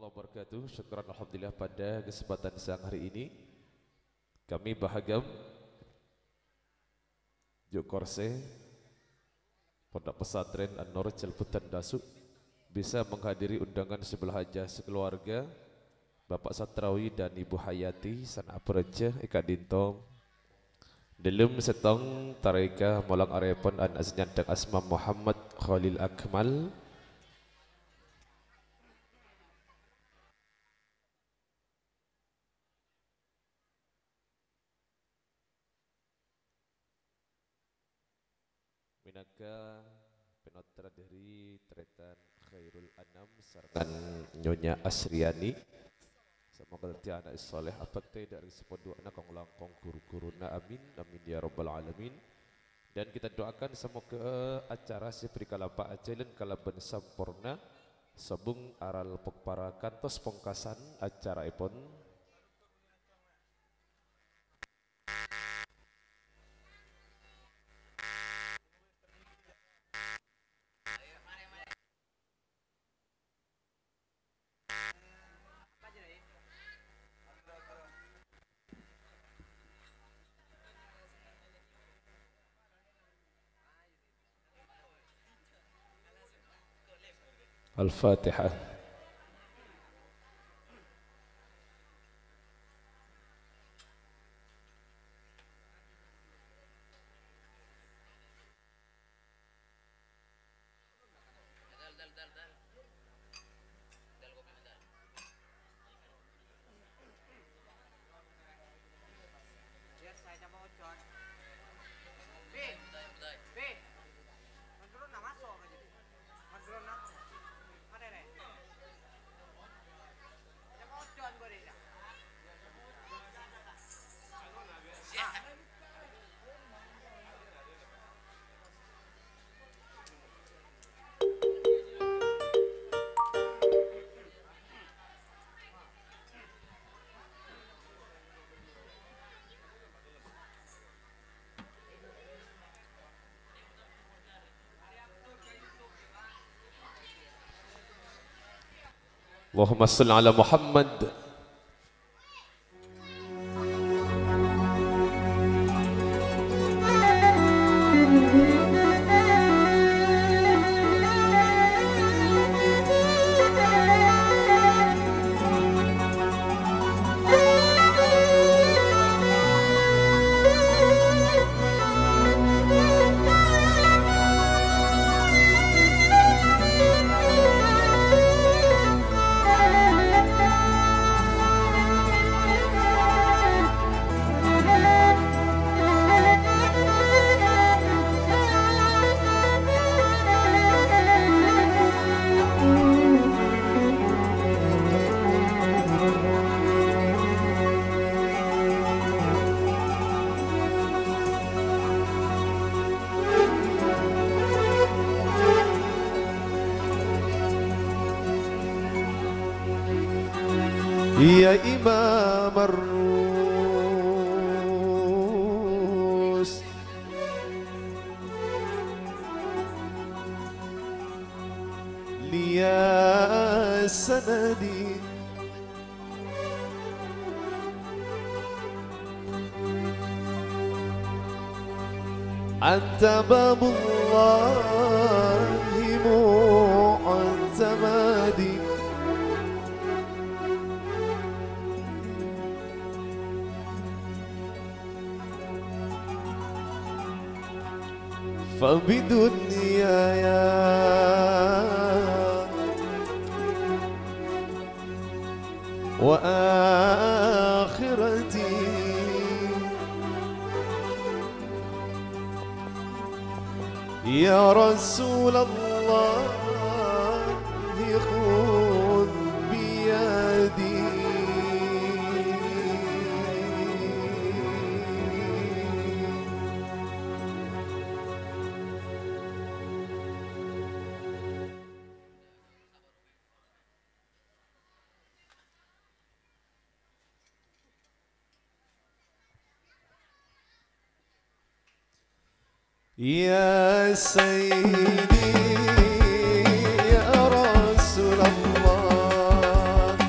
warahmatullahi wabarakatuh. Syukran alhamdulillah pada kesempatan siang hari ini kami Bahagam Jokorse Pondok Pesantren An-Nur Celputan Dasuk bisa menghadiri undangan sebelah haja sekeluarga Bapak Satrawi dan Ibu Hayati Sana Pereja Eka Dintom dalam setong tarika molang arepon an aznyandang asma Muhammad Khalil Akmal minaka penotra dari tretan Khairul Anam sarangan Nyonya Asriani. Semoga nanti anak soleh apa dari sepuluh anak kong langkong guru-guruna amin amin ya rabbal alamin. Dan kita doakan semoga acara seperti kala Pak Acelen kala ben sampurna sabung aral para kantos pongkasan acara ipon. Al-Fatihah. Allahumma salli ala Muhammad. Ya Imam Ar-Rus Liya Sanadi Anta babullahi mu'tamadi فبدنياي وآخرتي يا رسول الله خذ بيدي يا سيدي يا رسول الله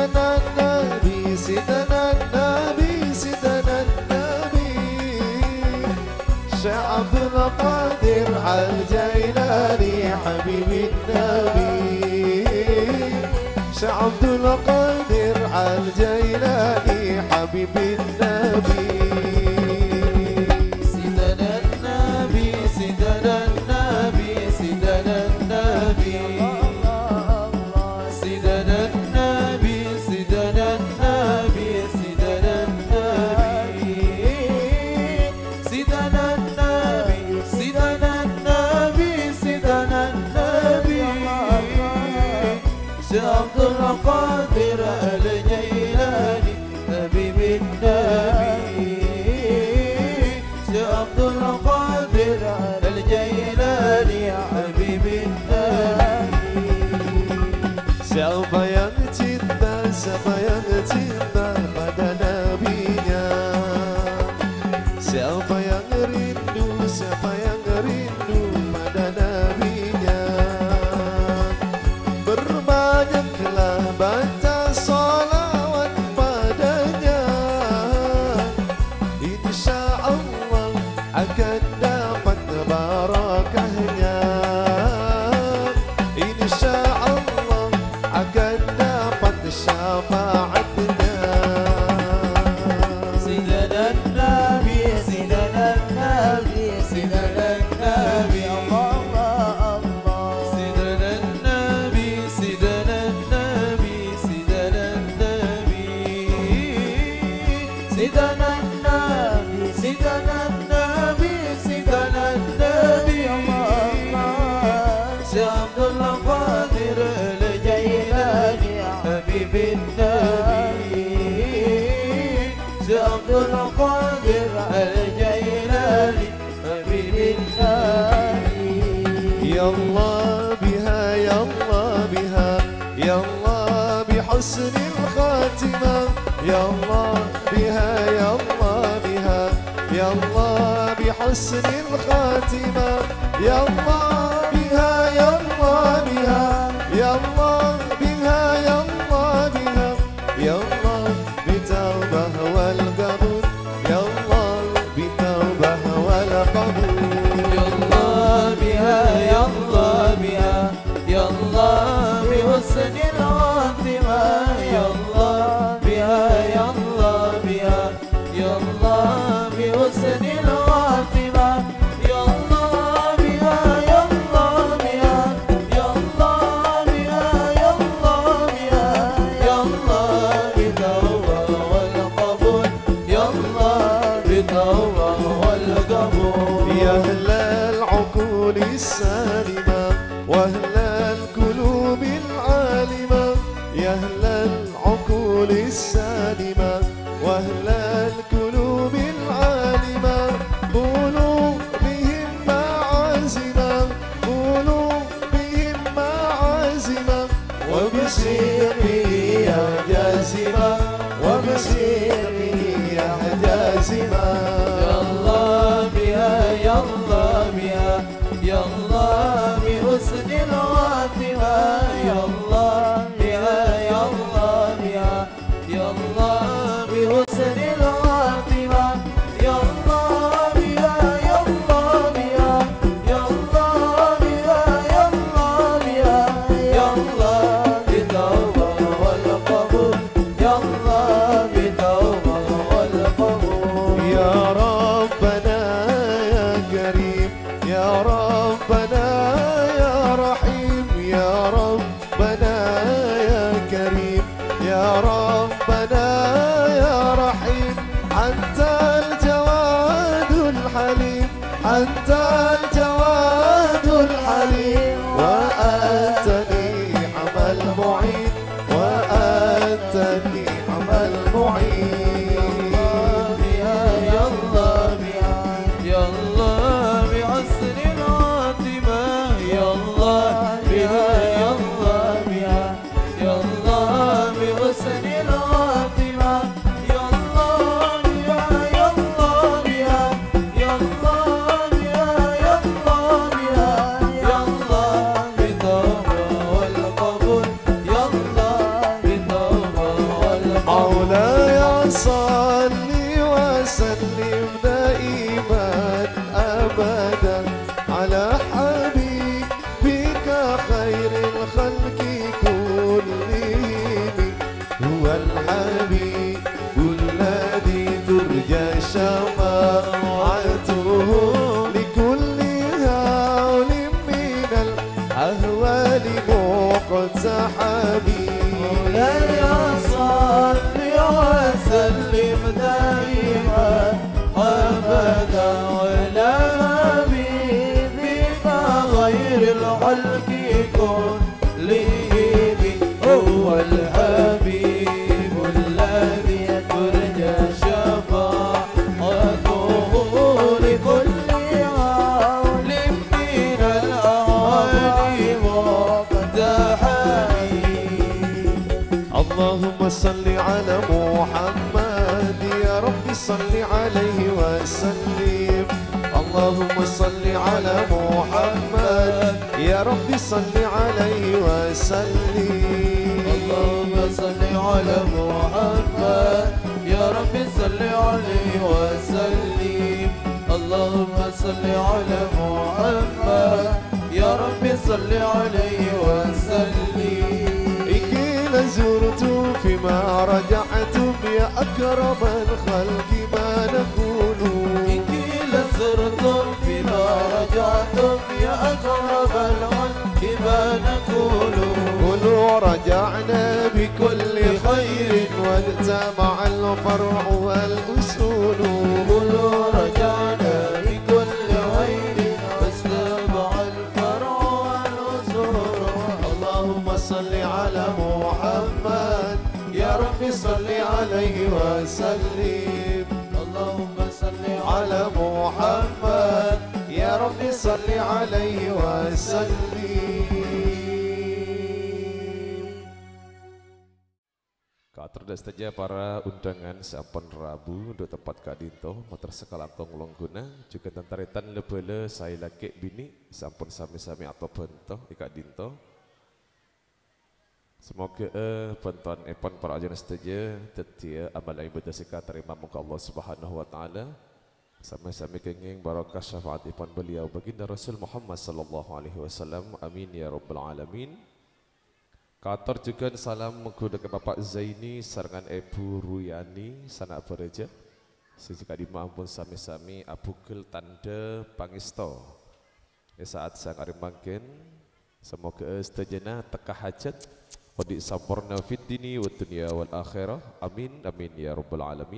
سيدنا النبي سيدنا النبي سيدنا النبي شيخ عبد القادر الجيلاني حبيب النبي شيخ عبد القادر الجيلاني حبيب النبي سيدنا النبي سيدنا النبي سيدنا النبي سيدنا النبي سيدنا النبي سيدنا النبي سيدنا النبي سيدنا النبي سيدنا النبي شيخ عبد القادر الجيلاني حبيب النبي شيخ عبد القادر الجيلاني حبيب النبي Siapa yang cinta pada nabinya Siapa yang rindu pada nabinya Berbanyaklah baca salawat padanya Insya Allah akan dapat barakahnya Insya Allah akan dapat syafaatnya سيدنا النبي سيدنا النبي سيدنا النبي الله الله سيدنا النبي سيدنا النبي سيدنا النبي سيدنا النبي سيدنا النبي سيدنا النبي شيخ عبد القادر الجيلاني حبيب النبي شيخ عبد القادر الجيلاني حبيب النبي يا الله بها يا الله بها يا الله بحسن الخاتمة يا الله بها يا الله بها يا الله بحسن الخاتمة يا الله بها يا الله بها يا الله بها يا الله بها يا الله بتوبة والقبول يا الله بتوبة والقبول يا الله بها يا الله بها يا الله بحسن الخاتمة يا الله بها يا الله بها يا الله بحسن الخاتمة يا الله بها يا الله بها يا الله بها يا الله بها يا الله بتوبة والقبول يا الله بتوبة والقبول يا أهل العقول السالمة وأهل القلوب العالمة يا أهل العقول السالمة وأهل القلوب العالمة قولوا بهم معازمة قولوا بهم معازمة وبسيره يا جازمة وبسيره يا جازمة يا الله بها يا الله بها يا الله بحسن الخاتمة يا الله بها يا الله بها يا الله بحسن الخاتمة يا الله بها يا الله بها يا الله بها يا الله بها يا الله بتوبة والقبول يا الله بتوبة والقبول يا ربنا يا كريم يا ربنا يا رحيم يا ربنا يا كريم يا ربنا يا رحيم أنت الجواد الحليم أنت الجواد الحليم وأنت نعم المعين وأنت نعم المعين يا الله بها يا الله بحسن الخاتمة يا الله بها يا الله بها يا الله بحسن الخاتمة يا الله بها يا الله بها يا الله بها يا الله بها يا الله بتوبة والقبول يا الله بتوبة الحبيب الذي ترجى شفاعته لكل هول من الأهوال مقتحمي. مولاي صل وسلم دائما أبدا على حبيبك غير الخلق كلهم هو الحبيب الذي ترجى شفاعته لكل هول من الأهوال مقتحمي. اللهم صل على محمد يا رب صل عليه وسلم. اللهم صل على محمد يا رب صل عليه وسلم. اللهم صل على محمد يا رب صل عليه وسلم. اللهم صل على محمد يا رب صل عليه وسلم. زرت فيما رجعتم يا أكرم الخلق ما نقول. إنك زرتم فيما رجعتم يا أكرم الخلق ما نقول. قلوا رجعنا بكل خير واجتمع الفرع والأصول. قلوا رجعنا بكل خير واجتمع الفرع والأصول. اللهم صل على محمد يا رب صل عليه وسلم. اللهم صل على محمد يا رب صل عليه وسلم. Kaatur saja para undangan sampun Rabu untuk tempat kadinto motor sekalangkong longguna juga tentaritan lebele saya laki bini sampun sami-sami atau bento ika dinto. Semoga bantuan epon para ajaran setuju tetia amal ibadah sika terima muka Allah Subhanahu wa taala. Sama-sama kenging barakah syafaat epon beliau baginda Rasul Muhammad sallallahu alaihi wasallam. Amin ya rabbal alamin. Kator juga salam mengkuda ke Bapak Zaini sarangan Ibu Ruyani sanak bereja. Sejika dimampun sami-sami abukul tanda pangisto. Saat sang arim mangkin semoga setajana teka hajat Wadi sampurna fid dini wa dunya wal akhirah. Amin amin ya rabbal alamin.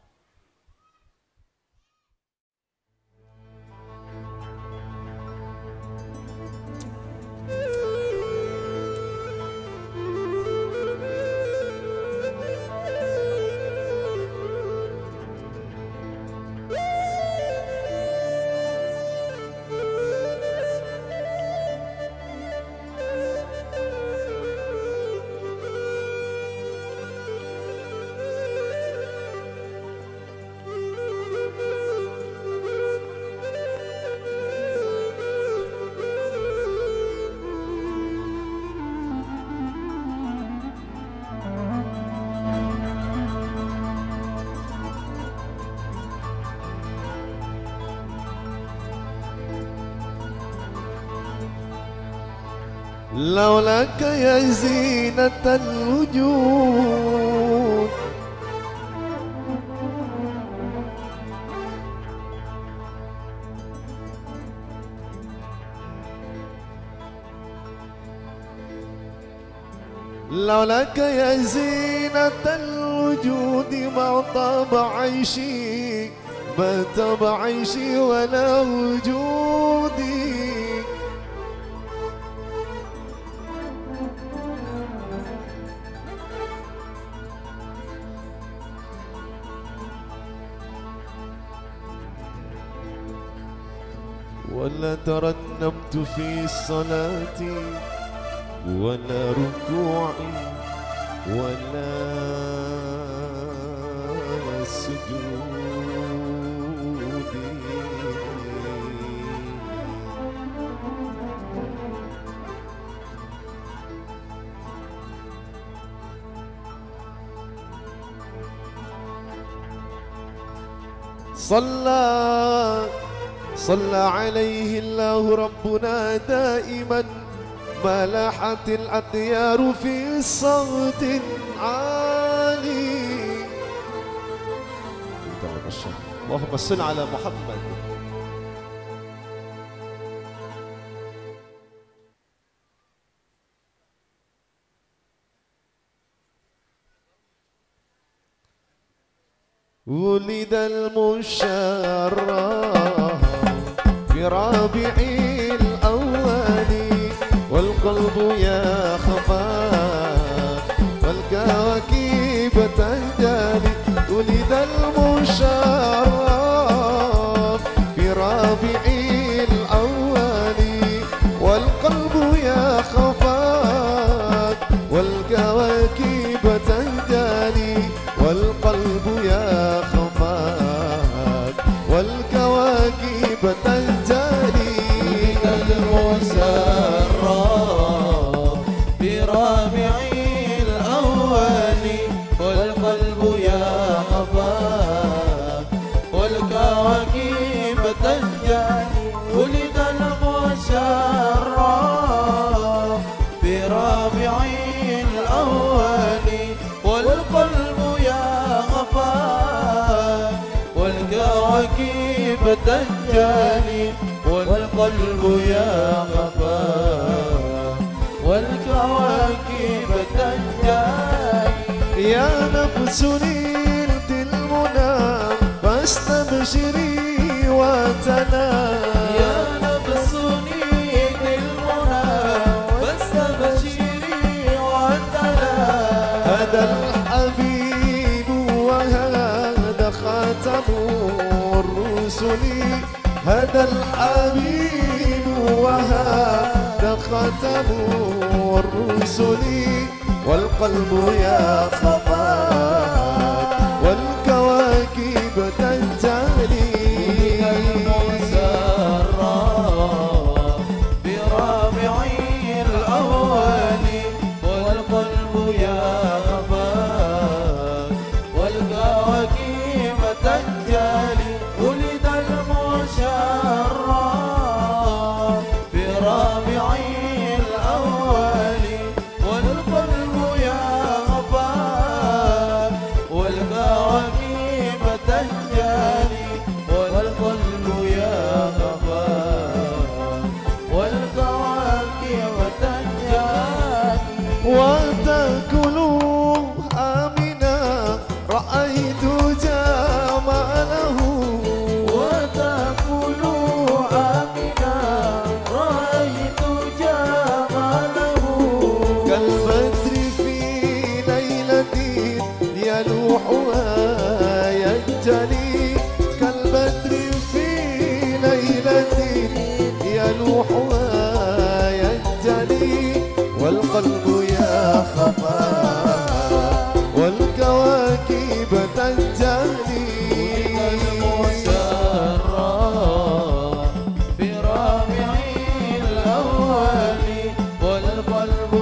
لولاك يا زينة الوجود لولاك يا زينة الوجود ما طاب عيشي ما طاب عيشي ولا وجودي ولا ترنمت في صلاتي ولا ركوعي ولا سجودي صلى عليه الله ربنا دائما، ملحت الأديار في صوت عال اللهم صل على محمد. ولد المشرف في ربيع الأول والقلب يخفى والكواكب تهتدي. ولد المشرف في ربيع الأول والقلب يخفى والكواكب تهتدي والقلب يخفاك والكواكب تنجلي. المسرى في ربيع الأول والقلب يخفاك والكواكب تنجلي. ولد المسرى في ربيع الأول والقلب يخفاك والكواكب تنجلي والقلب يخفاك والكواكب تنجلي. يا نفس نلت المنى فاستبشري وتنام. يا نفس نلت المنى فاستبشري وتنام. هذا الحبيب وهذا خاتم الرسل. هذا الحبيب وهذا خاتم الرسل والقلب يخفاك والكواكب تنجلي. المسرى في ربيع الأول والقلب يخفاك والكواكب تنجلي. ولد المشرى في ربيع الأول والقلب يخفاك والكواكب تنجلي والقلب يخفاك والكواكب تنجلي. وتأكلوا آمنا رأيت جماله. وتأكلوا آمنا رأيت جماله. كالبدر في ليلة يلوحها يجلي. كالبدر في ليلة يلوحها يجلي والقلب يخفى والكواكب تنجلي. المسرى في ربيع الأول والقلب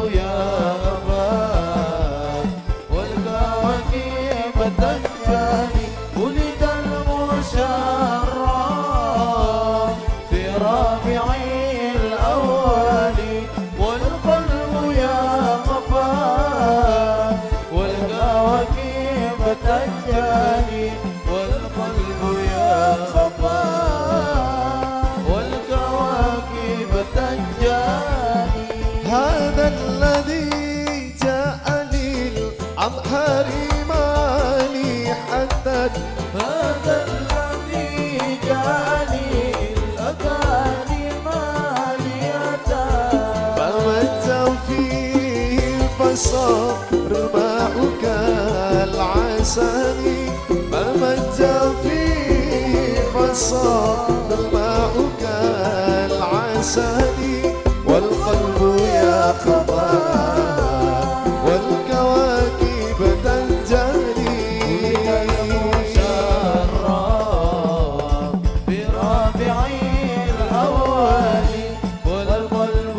يخفاك والكواكب تنجلي. ولد المشرى في ربيع الأول والقلب يخفاك والكواكب تنجلي والقلب يخفاك والكواكب تنجلي. هذا الذي جاء للأظهار مالي حتى. هذا الذي جاءني الأذان مالية. فمت فيه فصار ماؤك العسل. فمت فيه فصار ماؤك العسل والقلب يخفى والكواكب تنجلي. المشرى في ربيع الأول والقلب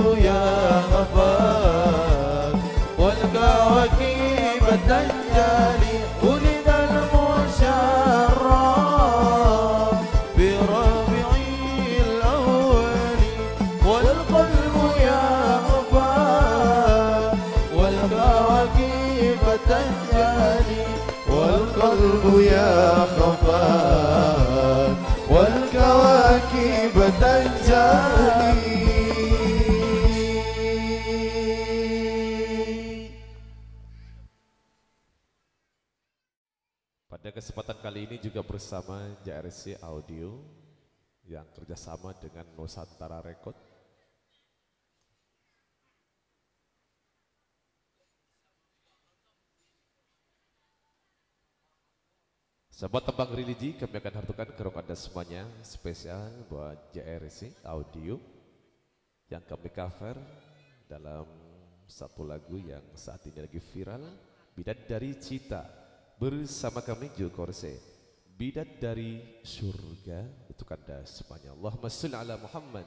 يخفاك والكواكب تنجلي. ولد المشرى في ربيع الأول والقلب يخفاك والكواكب تنجلي والقلب يخفى Pada kesempatan kali ini juga bersama JRC Audio yang kerjasama dengan Nusantara Record. Sahabat tembang religi, kami akan hartukan kerong Anda semuanya spesial buat JRC Audio yang kami cover dalam satu lagu yang saat ini lagi viral, Bidadari Cita, bersama kami Joe Korse, Bidadari Surga untuk Anda semuanya. Allahumma sholli ala Muhammad.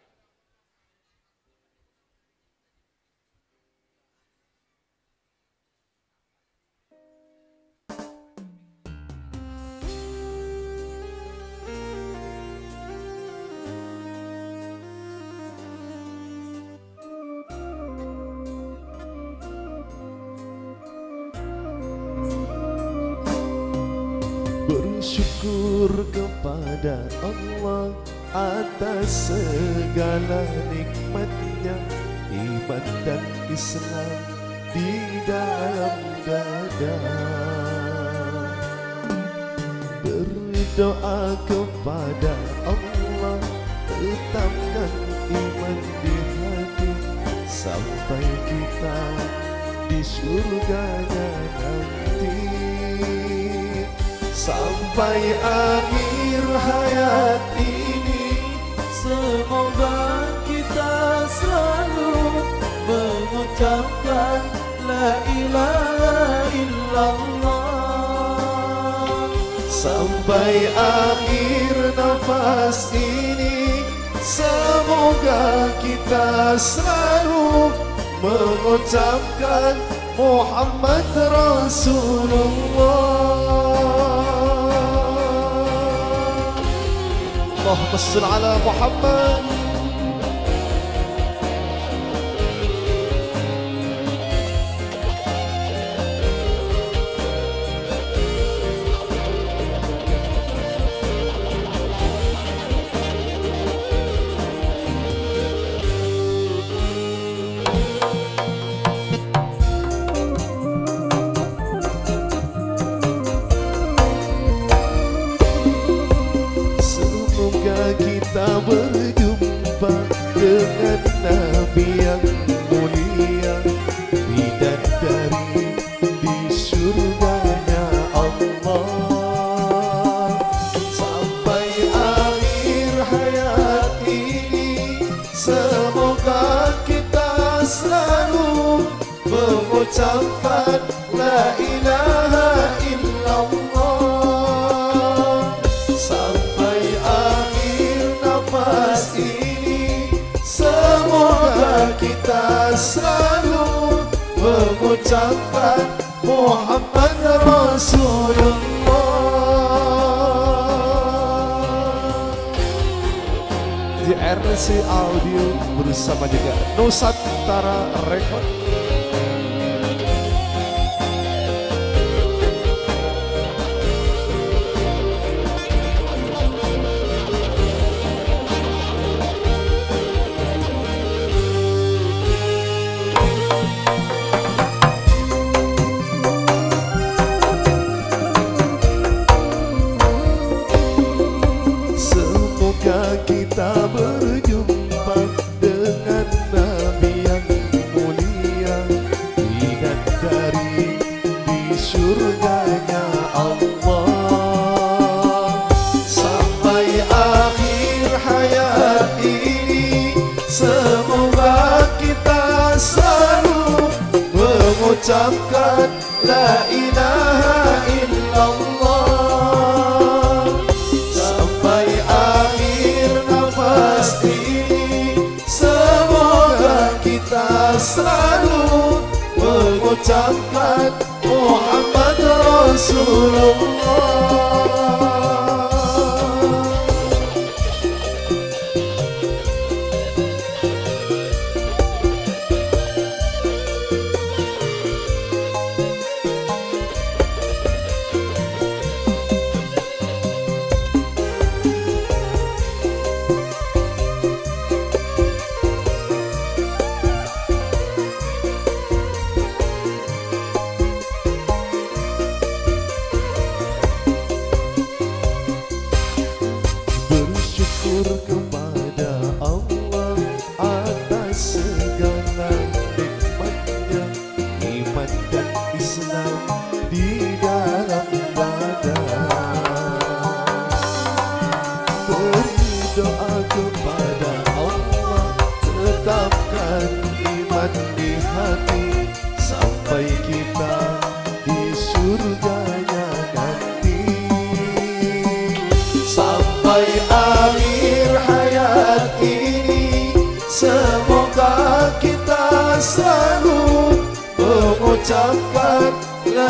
Bersyukur kepada Allah atas segala nikmatnya, iman dan Islam di dalam dada. Berdoa kepada Allah, tetapkan iman di hati sampai kita di surganya nanti. Sampai akhir hayat ini, semoga kita selalu mengucapkan la ilaha illallah. sampai akhir nafas ini, semoga kita selalu mengucapkan Muhammad Rasulullah. Allahumma shalli ala Muhammad. Kita berjumpa dengan Nabi yang mulia, bidadari di surganya Allah. Sampai akhir hayat ini, semoga kita selalu mengucapkan la ilaha illallah. Semoga kita selalu mengucapkan Muhammad Rasulullah. JRC Audio bersama juga Nusantara Record. Kita berjumpa dengan Nabi yang mulia, bidadari di surganya Allah. Sampai akhir hayat ini, semoga kita selalu mengucapkan la ilaha illallah. Selalu mengucapkan Muhammad Rasulullah.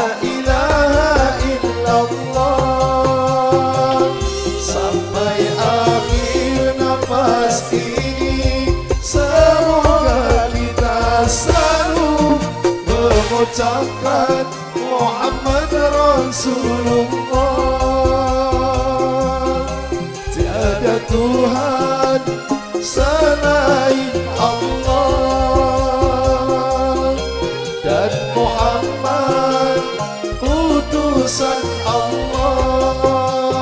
ilaha illallah. Sampai akhir nafas ini semoga kita selalu mengucapkan Muhammad Rasulullah. Tiada Tuhan selain Allah, dan Muhammad utusan Allah.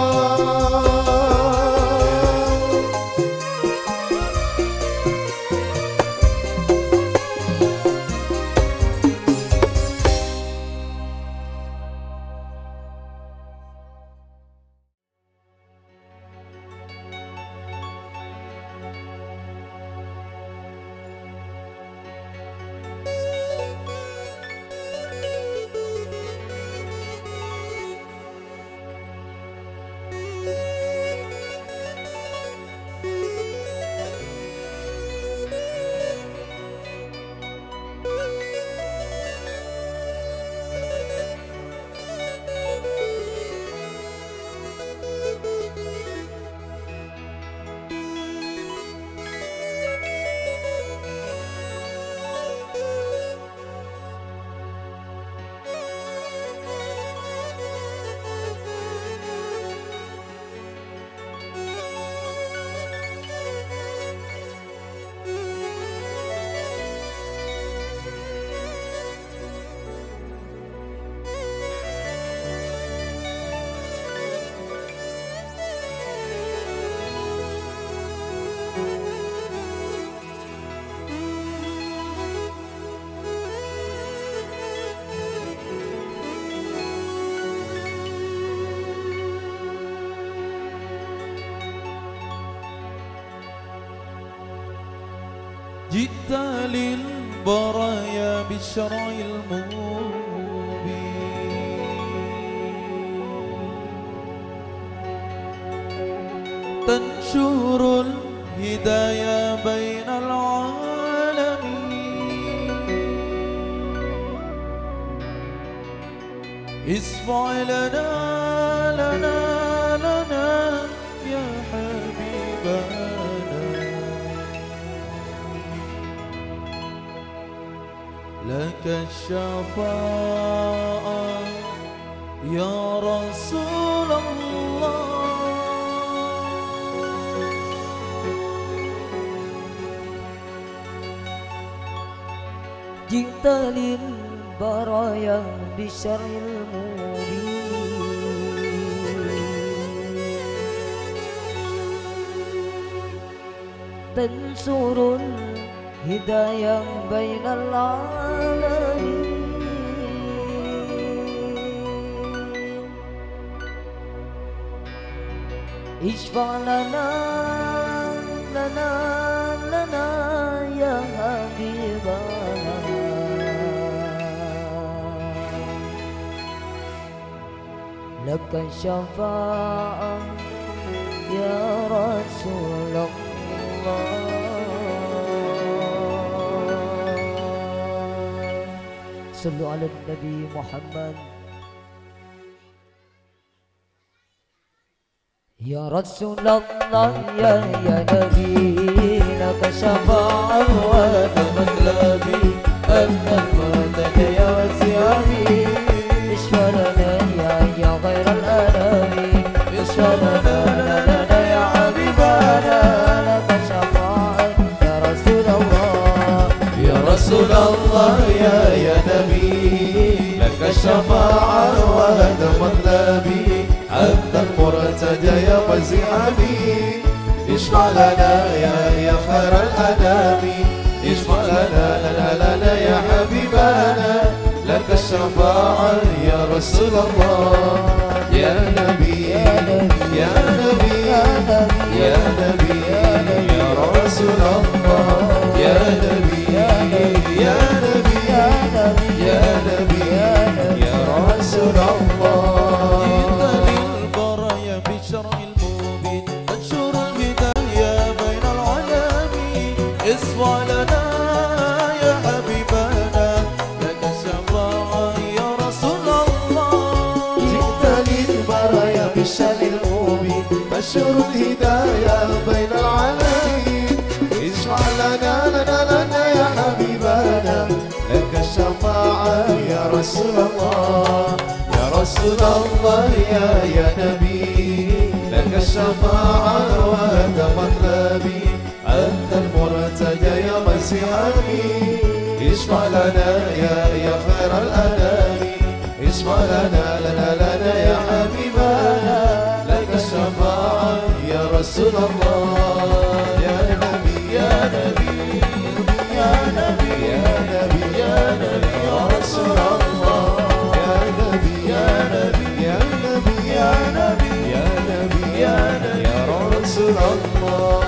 جئت للبرايا بالشرع المبين تنشر الهدايا بين العالمين اصفع لنا يا حبيبنا لك الشفاعة يا رسول الله جئت للبرايا بالشرع المبين تنصر الهداية بين العالمين اشفع لنا يا حبيبنا لك الشفاعة يا رسول الله صلوا على النبي محمد يا رسول الله يا نبي لك شفاعة وانا مطلبي أنت المرتجى يا وسيامي اشفع لنا يا غير الأنام اشفع لنا يا حبيبنا لك شفاعة يا رسول الله يا رسول الله يا نبي لك الشفاعة وهذا مطلبي أنت المرتجى يا وسيامي اشفع لنا يا خير الأنام اشفع لنا يا حبيبنا لك الشفاعة يا رسول الله يا نبي يا نبي يا نبي يا رسول الله يا نبي يا نبي يا نبي يا رسول الله جئت للبرايا بالشرع المبين تنشر الهدايا بين العالمين اصفع لنا يا حبيبنا لك الشفاعة يا رسول الله نشر الهداية بين العالمين اشفع لنا يا حبيبنا لك الشفاعة يا رسول الله يا رسول الله يا نبي لك الشفاعة وهذا مطلبي أنت المرتجى يا مسيحي اشفع لنا يا خير الأنام اشفع لنا يا حبيبنا لك الشفاعة يا رسول الله يا نبي يا نبي يا نبي يا نبي يا نبي يا رسول الله يا نبي يا نبي يا نبي يا نبي يا نبي يا نبي يا رسول الله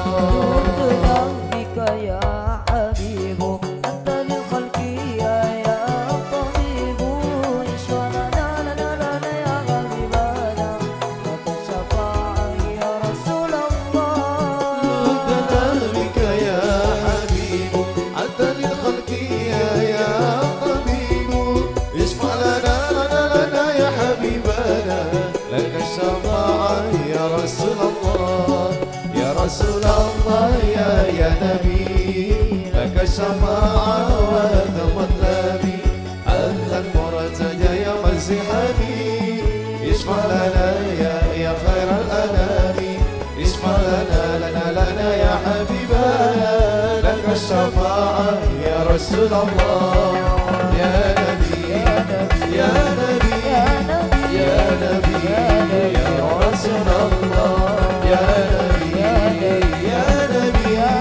بك يا حبيب أنت للخلق يا طبيب اشفع لنا يا حبيبنا لك الشفاعة يا رسول الله بك يا حبيب أنت للخلق يا طبيب اشفع لنا يا حبيبنا لك الشفاعة يا رسول الله يا رسول الله يا نبي لك الشفاعة وهذا مطلبي أنت المرتجى يا مسيحي اشفع لنا يا خير الأنام اشفع لنا يا حبيبنا لك الشفاعة يا رسول الله يا نبي يا نبي يا نبي يا نبي يا رسول الله يا نبي يا نبي يا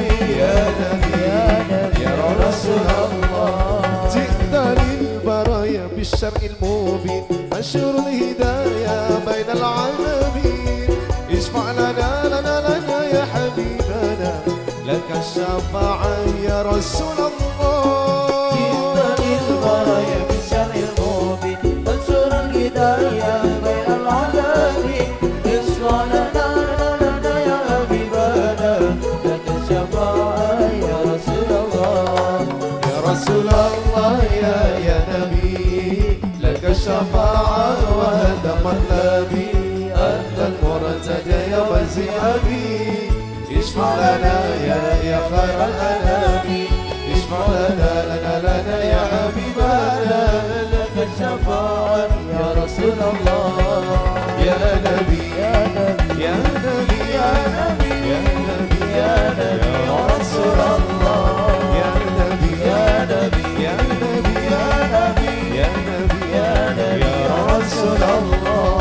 نبي يا رسول الله جئت للبرايا بالشرع المبين نشر الهدايا بين العالمين اشفع لنا يا حبيبنا لك الشفاعة يا رسول الله جئت للبرايا بالشرع المبين ننشر الهداية بين العالمين اشفع لنا يا حبيبنا لك الشفاعة يا رسول الله يا رسول الله يا نبي لك الشفاعة وهذا مطلبي أنت المرتجى يا مسيحي اشفع لنا يا خير الأنام اشفع لنا يا حبيبنا لك الشفاعة يا رسول الله يا نبي يا نبي يا نبي يا نبي يا نبي يا نبي يا رسول الله يا نبي يا نبي يا نبي يا نبي يا نبي يا نبي يا رسول الله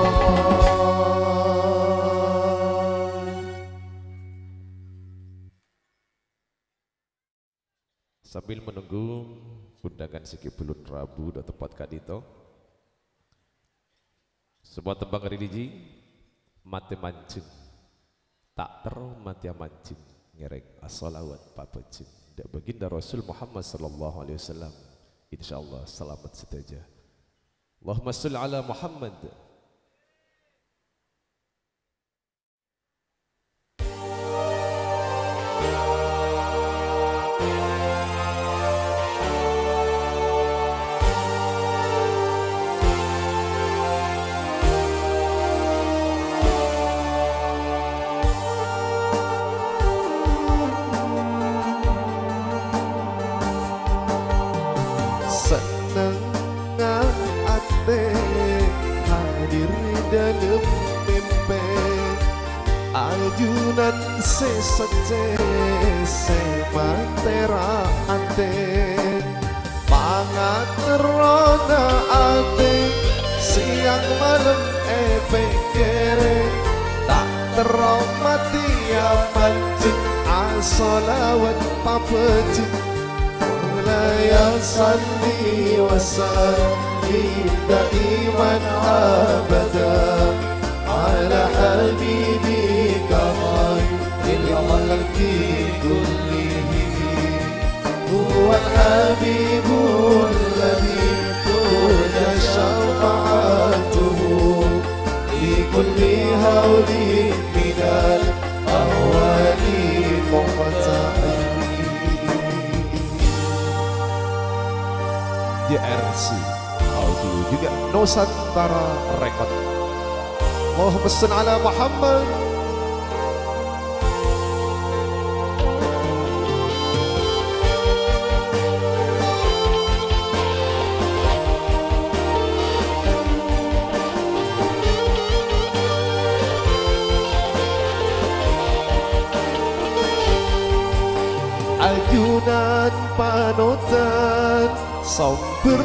Sambil menunggu undangan Siki Bulun Rabu dan tempat kadito, sebuah tembang religi mati mancing tak terus mati mancing ngerek as-salawat papacin dak baginda Rasul Muhammad sallallahu alaihi wasallam insyaallah selamat sedaja. Allahumma shalli ala Muhammad. Senengnya ate hadir dalam mimpi ajunan sesece sematera ate pangaterona ate siang malam pikire tak teromati mancing as-salawat papecing ya salli wa sallim daiman abada ala habibika khairil khalqi kullihim huwa al-habibul ladzi turja syafa'atuhu li kulli hawlin minal ahwali muqta'in JRC Audio juga Nusantara Record اللهم صل على محمد. Ajunan panutan, sumber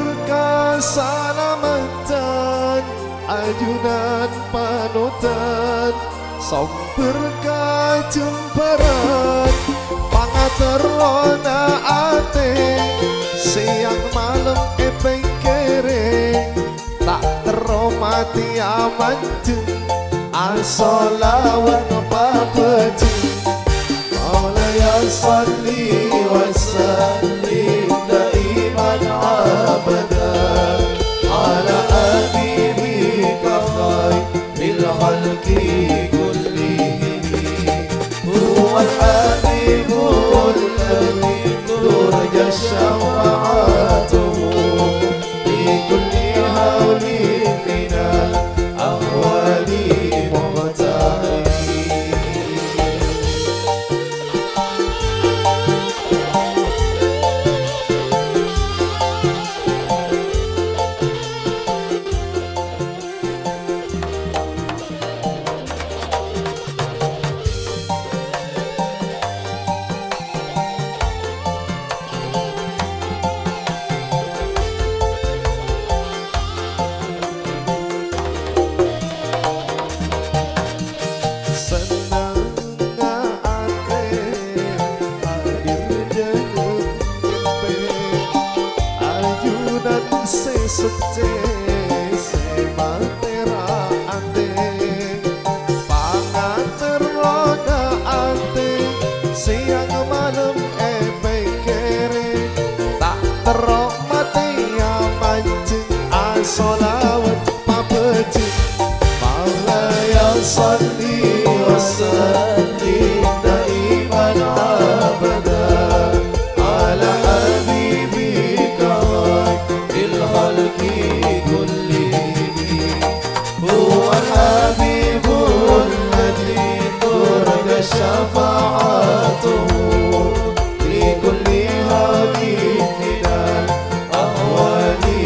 keselamatan. Ajunan panutan, sumber kejumparan. Pangaterona ate, siang malam epeng kering. Tak teromati amanjun, asolawat papajun. Ya salli wa sallim daiman abadan ala habibika khairil khalqi kullihim. Huwal habibul ladzi turja syafa'atuhu li kulli hawlin minal ahwali muhtahim. Sukses matera ante, pangaterona ante, siang malam epekere, tak teromati amanjing asolawat papejing. Maula ya salli wa sallim daiman abadan ala habibika khairil khalqi kullihim. Huwa habibul ladzi turja syafa'atuhu li kulli hawlin minal ahwali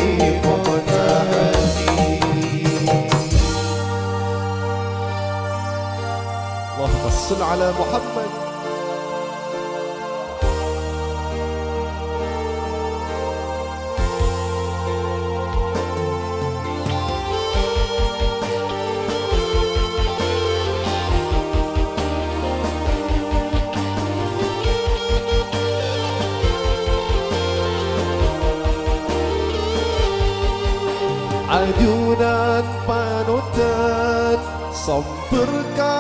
muhtahim. Allahumma salli ala Muhammad. Ajunan panutan, sumber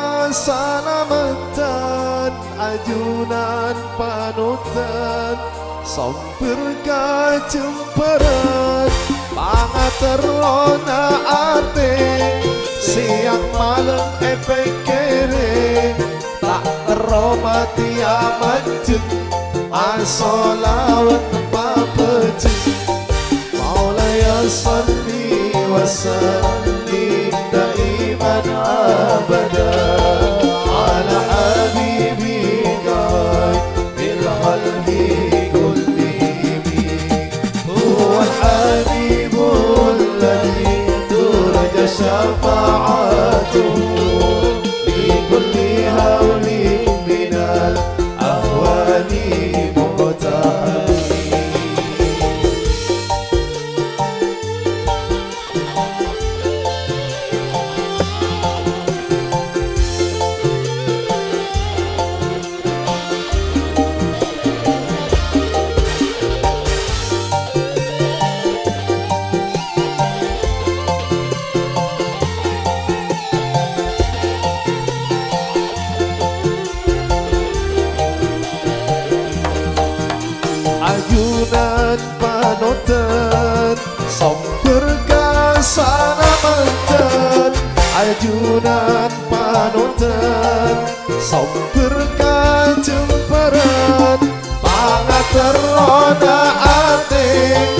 keselamatan. Ajunan panutan, sumber kejumparan. Pangaterona ate, siang malam epeng kere. Tak teromati amanjun, asolawat papejun. Maula ya salli wa sallim daiman abadan ala habibika khairil khalqi kullihim. Huwal habibul ladzi turja syafa'atuhu li kulli hawlin minal ahwali muhtahim. Ajunan panutan, sumber keselamatan. Ajunan panutan, sumber kejumparan. Pangaterona ate,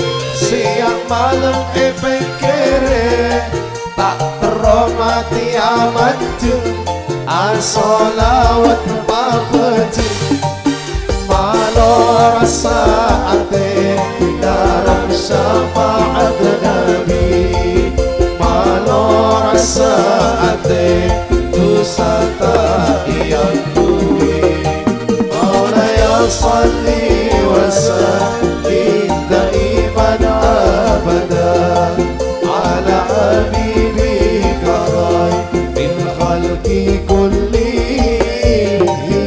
siang malam epeng kere. Tak teromati amantu as-salawat mabati malo rasa ate dalam syafaat Nabi malo rasa ate dosa tak yang duwi Maulaya salli wa sallim daiman abadan ala habibika khairil khalqi kullihim.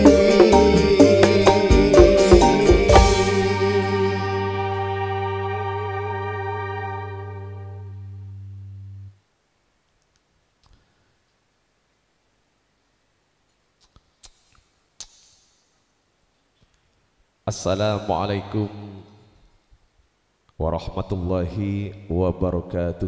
Assalamualaikum warahmatullahi wabarakatuh.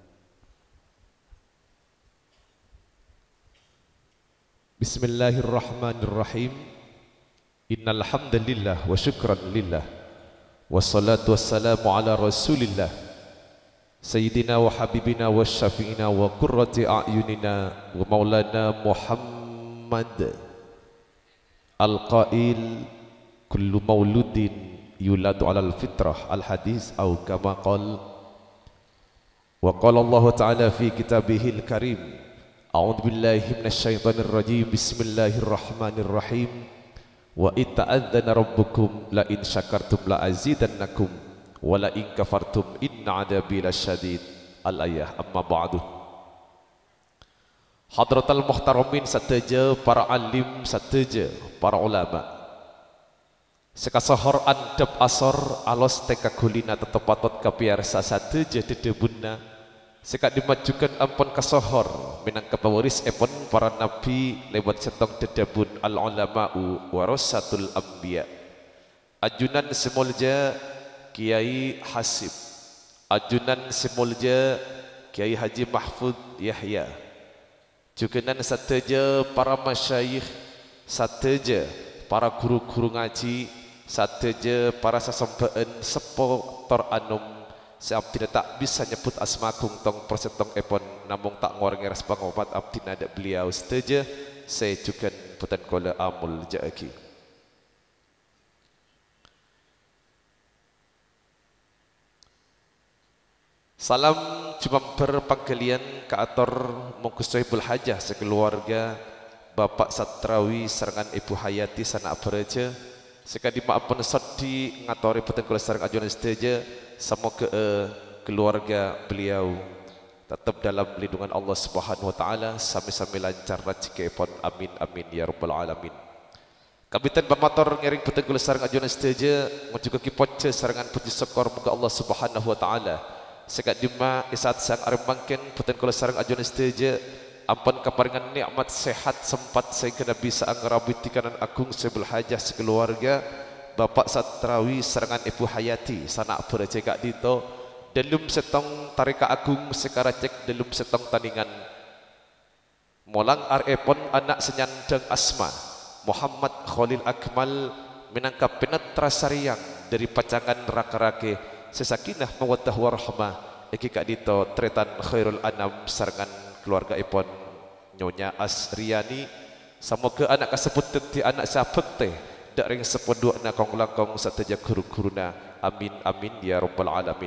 Bismillahirrahmanirrahim. Innal hamdalillah wa syukran lillah wassalatu wassalamu ala rasulillah sayyidina wa habibina wa syafi'ina wa qurrati a'yunina wa maulana Muhammad al-qail kullu mauludin yuladu alal fitrah al-hadis au kama qal wa qala Allah ta'ala fi kitabihil karim a'udzu billahi minasyaitonir rajim bismillahirrahmanirrahim wa ita'adzana rabbukum la in syakartum la azidannakum wa la in kafartum inna adabi lasyadid al-ayah amma ba'du. Hadratal muhtaramin sateja para alim sateja para ulama sekasohor andap asor alos teka kulina tetap patot kapiarsa sateja dedebunna sekat dimajukan ampun kasohor minang kepawaris epon para nabi lewat setong dedebun al ulama'u warasatul anbiya ajunan semulja Kiai Hasib ajunan semulja Kiai Haji Mahfud Yahya jukenan sateja para masyayikh sateja para guru-guru ngaji sateja para sesembaan sepo tor anum seabdina tak bisa nyebut asma kung tong persetong epon namung tak ngorengi ras pangomat abdina ada beliau sateja saya juga putan kola amul jaaki. Salam cuma berpangkalian ke ator mungkusohibul hajah sekeluarga Bapak Satrawi serangan Ibu Hayati sanak bereja sekadi maafun sodi ngatori putan kula sareng ajuan seteja semoga keluarga beliau tetap dalam lindungan Allah Subhanahu wa taala sami-sami lancar rezeki pun amin amin ya rabbal alamin. Kabitan pamator ngering putan kula sareng ajuan seteja juga kipoce serangan puji syukur muga Allah Subhanahu wa taala sekat dima isat sang arep mangken putan kula sareng ajuan seteja ampun kaparingan nikmat sehat sempat saya kena bisa anggarabi tikanan agung sebel hajah sekeluarga Bapak Satrawi serangan Ibu Hayati sanak berecekak dito dalam setong tarika agung sekarang cek dalam setong tandingan molang arepon anak senyandang asma Muhammad Khalil Akmal menangkap penetrasariang dari pacangan raka-rake sesakinah mawaddah warahmah iki kak dito tretan khairul anam serangan keluarga ipon Nyonya Asriani semoga anak kasebut tenti anak sabek teh dak ring sepondok na kong langkong sateja guru-guruna amin amin ya rabbal alamin.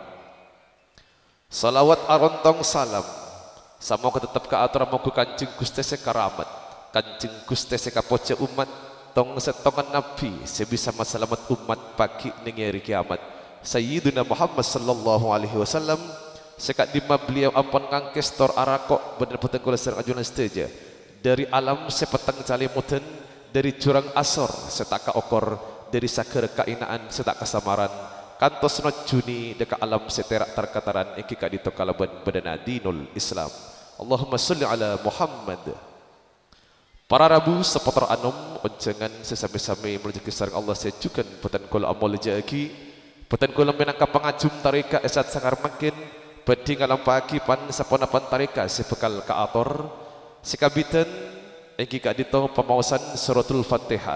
Salawat arontong salam semoga tetap ke atur moga Kanjeng Gusti sekaramat Kanjeng Gusti sekapoce umat tong setongan nabi sebisa masalamat umat pagi ning hari kiamat Sayyidina Muhammad sallallahu alaihi wasallam sekat dima beliau ampun ngangkes tor arakok bener putan kula sareng ajunan seteja dari alam sepeteng calimutan dari jurang asor setaka okor dari saker kainaan setak kasamaran kantos juni deka alam seterak tarkataran iki kak dito kalaban badana dinul Islam. Allahumma sholli ala Muhammad. Para rabu seputar anom oncengan sesame-same menuju kisah Allah sejukan putan kula amol jaki putan kula menangkap pengajum tarika esat sangar makin badi ngalam pagi pan saponapan tarika sebekal kaator sekabitan iki kak dito pemausan suratul Fatihah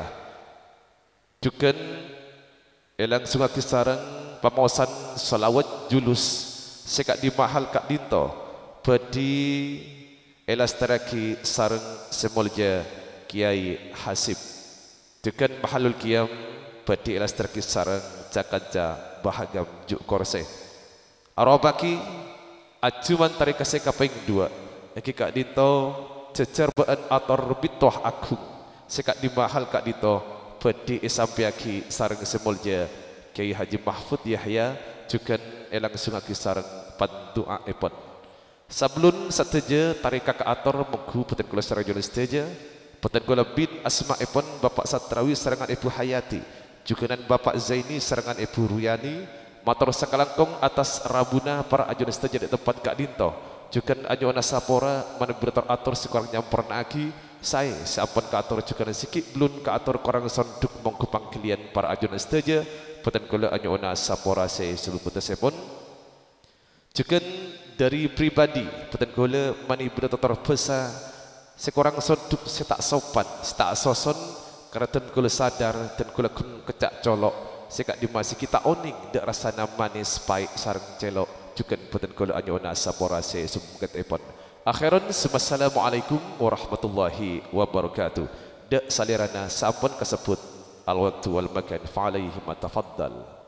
juken elang sungai kisarang pemausan salawat julus sekak di mahal kak dito badi elastaraki sareng semolja Kiai Hasib dengan mahalul kiam badi elastaraki sareng cakaja bahagam juk korse arobaki acuman tarikase kaping 2 iki kak dito cecer baan ator bitoh agung sekak dimahal kak dito badi esampiaki sareng semolja Kiai Haji Mahfud Yahya juga elang sungaki sareng pandoa epon. Sablun sateja tarika ke ator mengku peten kula sareng jones teja peten kula bin asma epon Bapak Satrawi sarengan Ibu Hayati juganan Bapak Zaini sarengan Ibu Ruyani matur sakalangkong atas rabuna para ajones teja di tempat kak dinto jugan ajoana sapora mana beratur atur sekurang nyamperan aki saya siapun ke atur juganan sikit belum ke atur korang sonduk mengku pangkilian para ajones teja peten kula ajoana sapora saya seluruh sepon juga dari pribadi peten kula mani bertatar besa sekurang sonduk setak sopan setak soson karena ten kula sadar ten kula kun kecak colok sekak dimasi kita oning dak rasana manis baik sareng celok juga peten kula anyona sapora se sumket epon akhiran assalamualaikum warahmatullahi wabarakatuh dak salirana sampun kasebut al waktu wal makan fa alaihi matafaddal.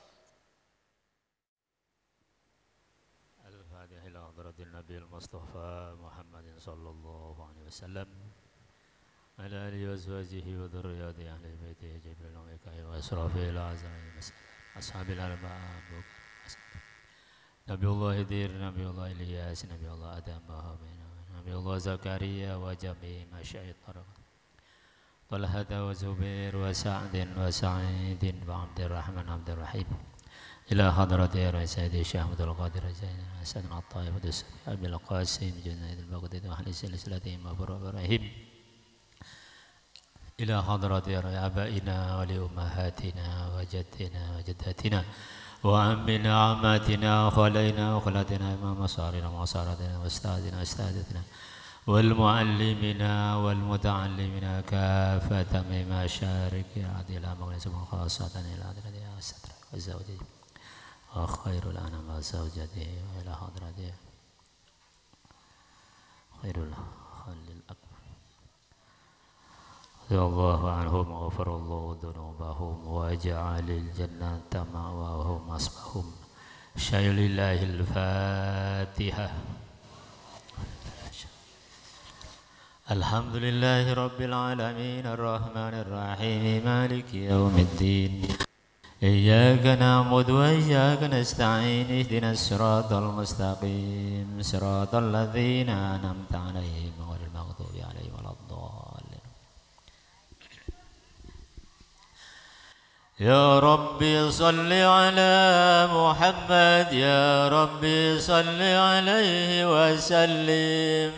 النبي المصطفى محمد صلى الله عليه وسلم على آله وأزواجه وذرياته أهل بيته جبريل وميكائيل وإسرافيل وعزرائيل أصحاب الأربعة نبي الله دير نبي الله إلياس نبي الله آدم نبي الله زكريا وجميع مشايخ طلحة وزبير وسعد وسعيد وعبد الرحمن عبد الرحيم إلى حضرة سيدي الشيخ أحمد القادر سيدنا الطائف أبي القاسم جنيد البغداد وأهل سلسلتهم وإبراهيم إلى حضرة آبائنا ولأمهاتنا وجدنا وجداتنا وعمنا وعماتنا وخلينا وخلاتنا إمام مصارنا ومصارتنا وأستاذنا وأستاذتنا والمعلمين والمتعلمين كافة من مشارق الأرض إلى مغنسهم خاصة إلى حضرة الستر والزوجين وخير الأنام وزوجته وإلى حضرته خير الخل الأكبر رضي الله عنهم وغفر الله ذنوبهم وجعل الجنة مأواهم أصبحهم شيء لله الفاتحة. الحمد لله رب العالمين الرحمن الرحيم مالك يوم الدين إياك نعبد وإياك نستعين اهدنا الصراط المستقيم صراط الذين أنعمت عليهم غير المغضوب عليهم ولا الضالين. يا ربي صل على محمد يا ربي صل عليه وسلم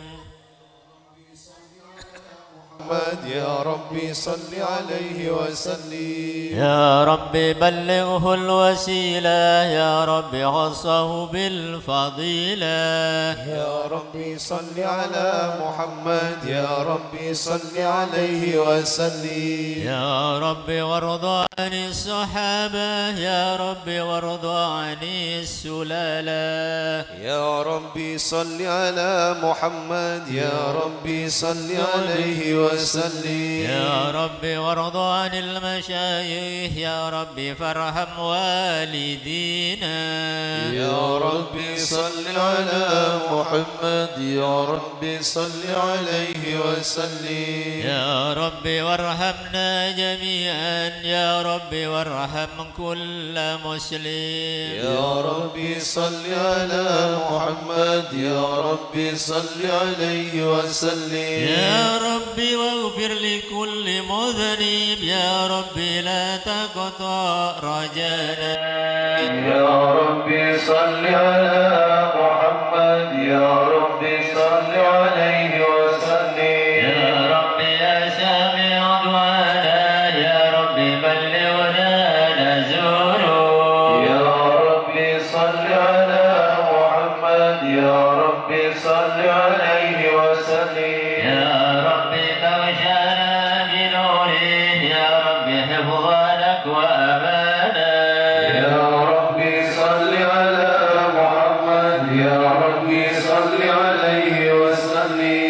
يا ربي صل عليه وسلم يا ربي بلغه الوسيلة يا ربي خصه بالفضيلة يا ربي صل على محمد يا ربي صل عليه وسلم يا ربي وارض عن الصحابة يا ربي وارض عن السلالة يا ربي صل على محمد يا ربي صل عليه وسلم يا ربي وارض عن المشايخ يا ربي فارحم والدينا يا ربي صل على محمد يا ربي صل عليه وسلم يا ربي وارحمنا جميعا يا ربي وارحم كل مسلم يا ربي صل على محمد يا ربي صل عليه وسلم يا ربي واغفر لكل مذنب يا ربي لا تقطع رجانا يا ربي صل على محمد يا ربي صل عليه وسلم يا ربي يا سامع دعانا يا ربي بلغنا نزور يا ربي صل على محمد يا ربي صل عليه وسلم يا ربي تغشانا بنوره يا ربي حفظانك وأمانا يا ربي صل على محمد يا ربي صل عليه وسلم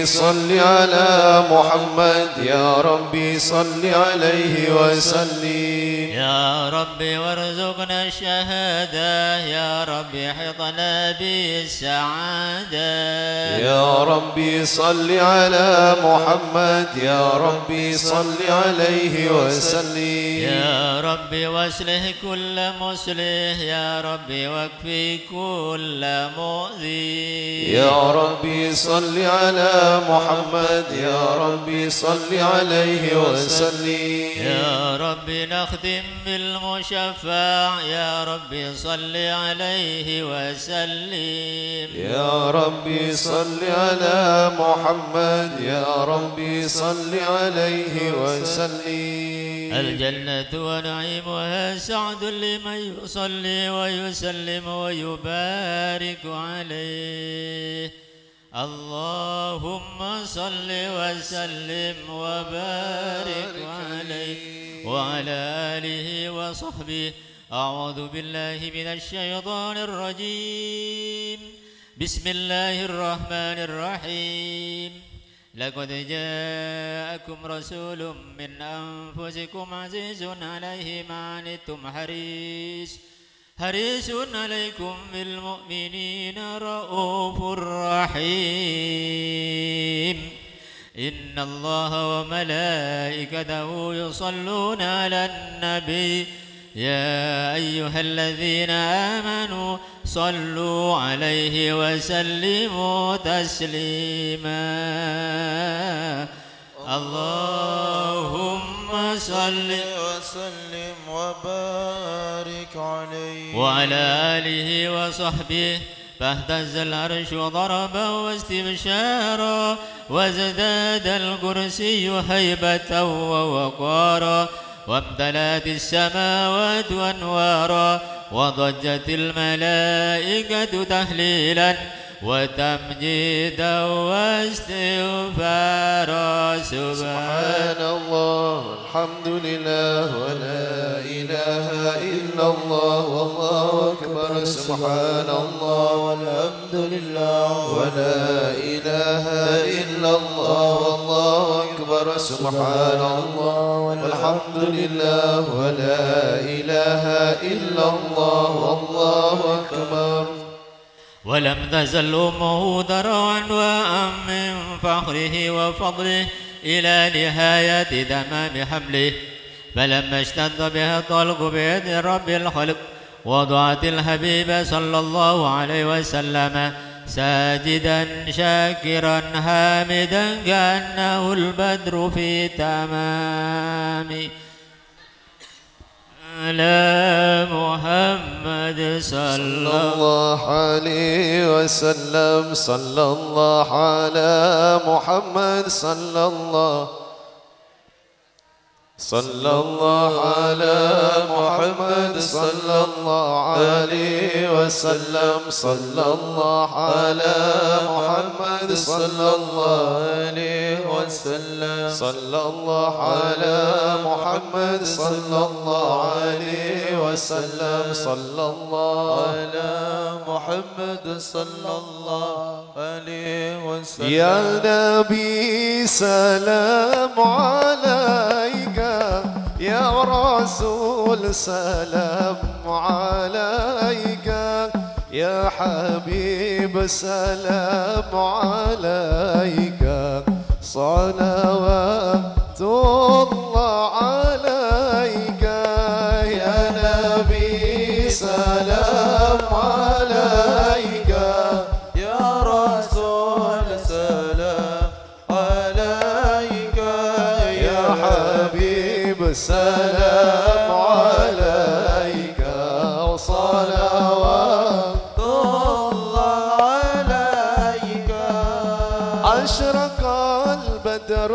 ربي صل على محمد يا ربي صل عليه وسلم يا ربي وارزقنا الشهادة يا ربي حطنا بالسعادة يا ربي صل على محمد يا ربي صل عليه وسلم يا ربي واصلح كل مصلح يا ربي واكفي كل مؤذي يا ربي صل على محمد يا ربي صل عليه وسلم يا ربي نختم بالمشفع يا ربي صل عليه وسلم يا ربي صل على محمد يا ربي صل عليه وسلم الجنة ونعيمها سعد لمن يصلي ويسلم ويبارك عليه اللهم صل وسلم وبارك عليه وعلى آله وصحبه أعوذ بالله من الشيطان الرجيم بسم الله الرحمن الرحيم لقد جاءكم رسول من أنفسكم عزيز عليه ما عنتم حريص عليكم بالمؤمنين رؤوف رحيم إن الله وملائكته يصلون على النبي يا أيها الذين آمنوا صلوا عليه وسلموا تسليما اللهم صل وسلم وبارك عليه وعلى آله وصحبه فاهتز العرش ضربا واستبشارا وازداد الكرسي هيبة ووقارا وامتلأت السماوات أنوارا وضجت الملائكة تهليلا وتمجيدا واستغفارا سبحان الله الحمد لله ولا إله إلا الله والله أكبر سبحان الله والحمد لله ولا إله إلا الله والله أكبر سبحان الله والحمد لله ولا إله إلا الله والله أكبر ولم تزل أمه ذرعا من فخره وفضله إلى نهاية تمام حمله فلما اشتد بها الطلق بيد رب الخلق وضعت الحبيب صلى الله عليه وسلم ساجدا شاكرا حامدا كأنه البدر في تمام على محمد صلى الله عليه وسلم صلى الله على محمد صلى الله على محمد صلى الله عليه وسلم صلى الله على محمد صلى الله عليه وسلم صلى الله على محمد صلى الله عليه وسلم صلى الله على محمد صلى الله عليه وسلم يا نبي سلام عليك يا رسول سلام عليك يا حبيب سلام عليك صلوات الله عليك يا نبي سلام عليك يا رسول سلام عليك يا حبيب سلام عليك وصلوات الله عليك أشرق البدر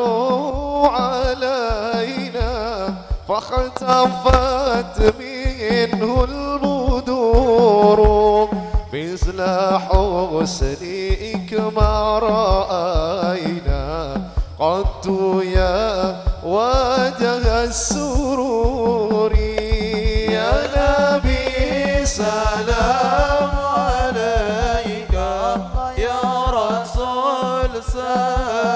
علينا فاختفت منه البدور مثل حسنك ما رأينا قد يا وجه السرور يا نبي سلام عليك يا رسول سلام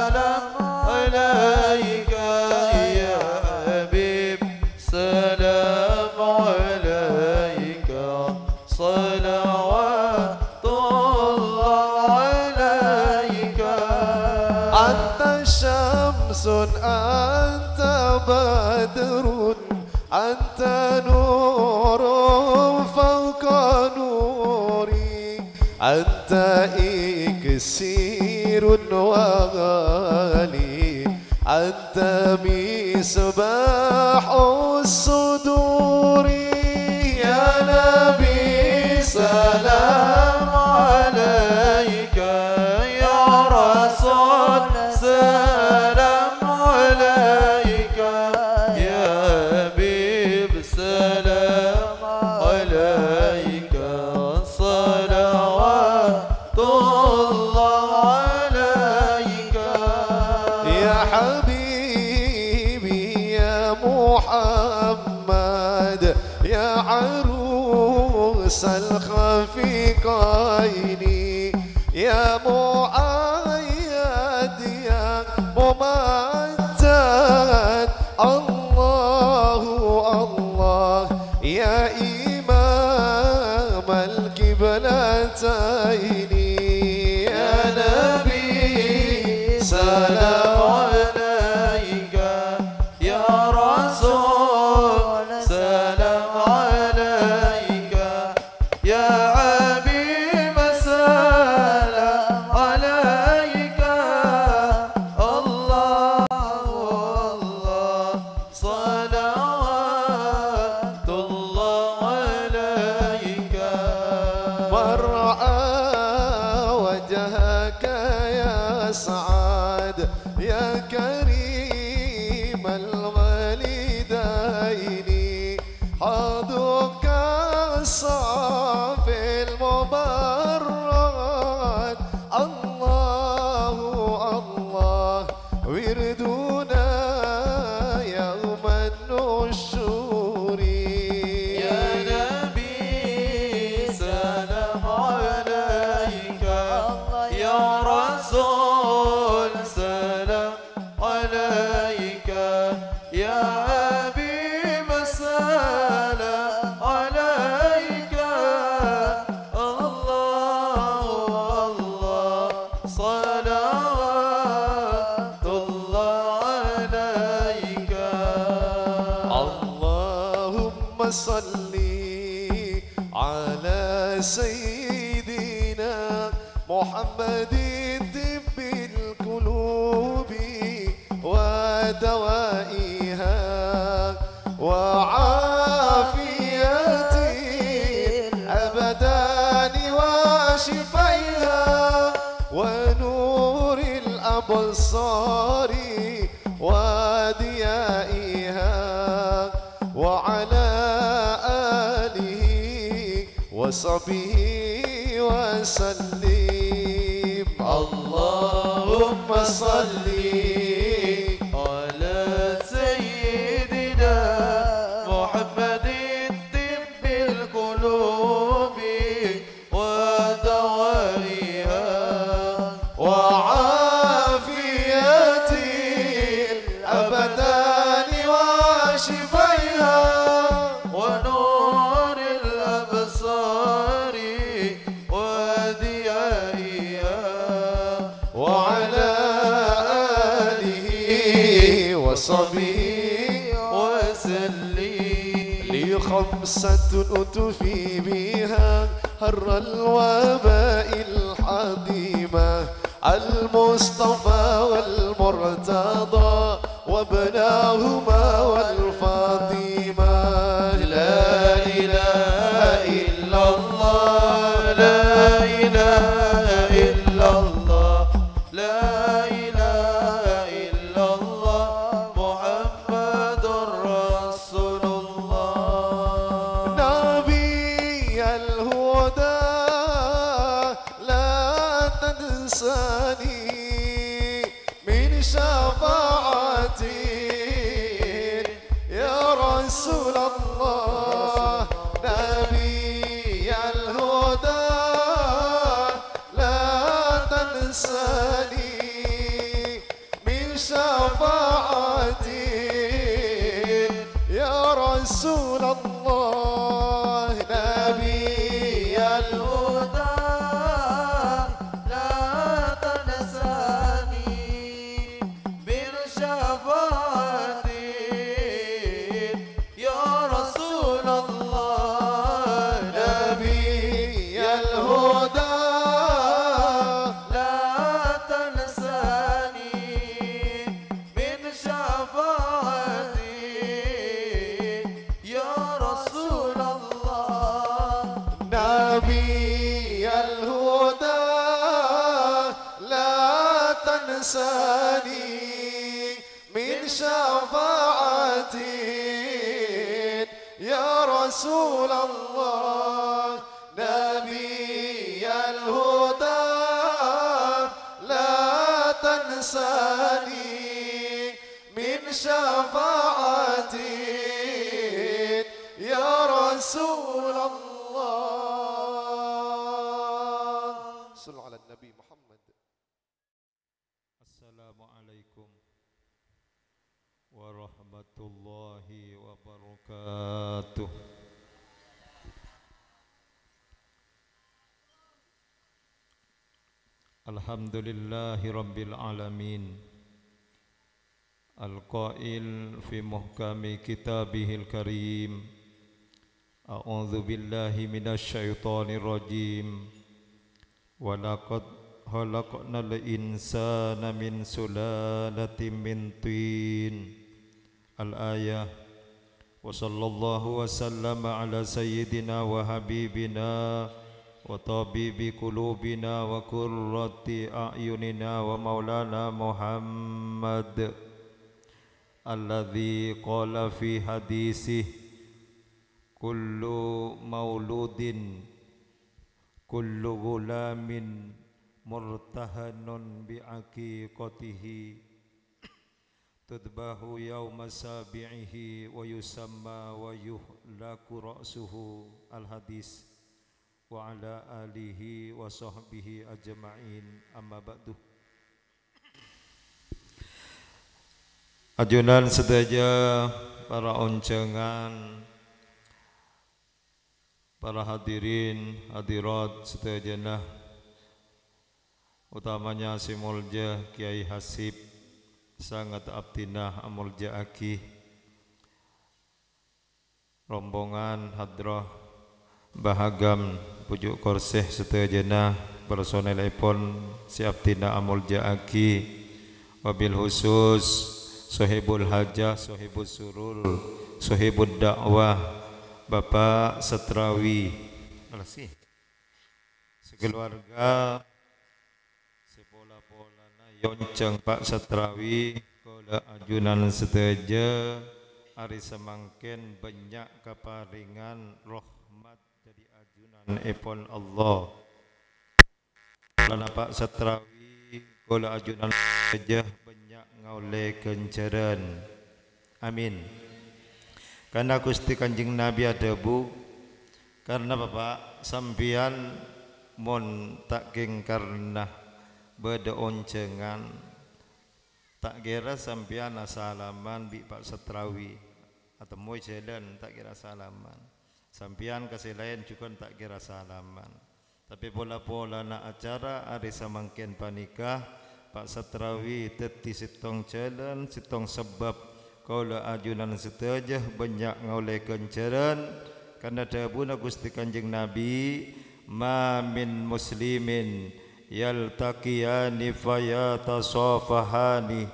أنت نور فوق نوري أنت إكسير وغالي أنت مصباح الصدور يا نبي سلام عليك يا رسول سلام عليك يا حبيب سلام عليك صلوات الله عليك يا حبيبي يا محمد يا عروس الخفيقين يا مؤيد يا ممجد الله الله يا إمام القبلتين يا نبي سلام عليك يا رسول سلام عليك يا حبيب سلام عليك الله الله صلوات الله عليك من رأى وجهك يا سعاد يا كريم الوالدين حظك الصافي المبرد الله الله وردنا يوم النشور يا نبي سلام عليك يا رسول سلام عليك يا حبيب سلام عليك الله الله صلوات الله عليك اللهم صل على سيدنا محمد طب القلوب ودوائها وعافية الأبدان وشفائها ونور الأبصار وديائها وعلى آله وصحبه وسلم اللهم صل على سيدنا محمد طب القلوب ودوائها وعافية الأبدان وشفائها ونور الأبصار وديائها وعلى آله وصحبه وسلم لي خمسة أتفي بها هر الوباء الحديمة المصطفى والمرتضى وابناهما والفاطمة لا إله إلا الله لا إله إلا الله لا إله إلا الله محمد رسول الله نبي الهدى لا تنساني من شفاعتي يا رسول الله نبي الهدى لا تنساني من شفاعتي يا رسول الله نبي الهدى لا تنساني من شفاعتي يا تنساني من شفاعتي يا رسول الله نبي الهدى لا تنساني من شفاعتي يا رسول الله صلوا على النبي محمد. Assalamualaikum warahmatullahi wabarakatuh. Alhamdulillahi rabbil alamin. Al-qail fi muhkami kitabihil karim. A'udzu billahi minasy syaithanir rajim. Wa laqad khalaqnal insana min sulalatin min tin. Al-ayah. Wa sallallahu wa sallama ala sayyidina wa habibina wa tabibi qulubina wa qurrati a'yunina wa maulana Muhammad alladzi qala fi hadisih kullu mauludin kullu gulamin murtahanun bi'aqiqatihi tudbahu yawma sabi'ihi wa yusamma wa yuhlaku ra'suhu. Al-hadis. Wa ala alihi wa sahbihi ajma'in, amma ba'du. Ajunan sedaya para oncengan, para hadirin hadirat sedaya, utamanya si Mulja Kiai Hasib sangat abdinah amulja aki, rombongan hadrah bahagam pujuk korseh setajana personel ipon si abdinah amulja aki, wabil khusus sahibul hajah, sahibul surul, sahibul dakwah Bapak Setrawi, sekeluarga sepola-polana yonceng Pak Setrawi kula ajunan seteja ari semangken banyak kaparingan rahmat jadi ajunan ipon Allah. Lana Pak Setrawi kula ajunan seteja banyak ngaule kenceran. Amin. Karena Gusti Kanjeng Nabi ada bu, karena Bapak sampian mon tak king karena beda oncengan tak kira sampian asalaman bi Pak Setrawi atau moy jalan tak kira salaman, sampian kasih lain juga tak kira salaman, tapi pola-pola na acara hari samangken panikah Pak Setrawi teti sitong jalan sitong sebab kaula ajunan setajah banyak ngaulai kenceran karena dabuna Gusti Kanjeng Nabi ma min muslimin yaltaqiyani fayatasafahani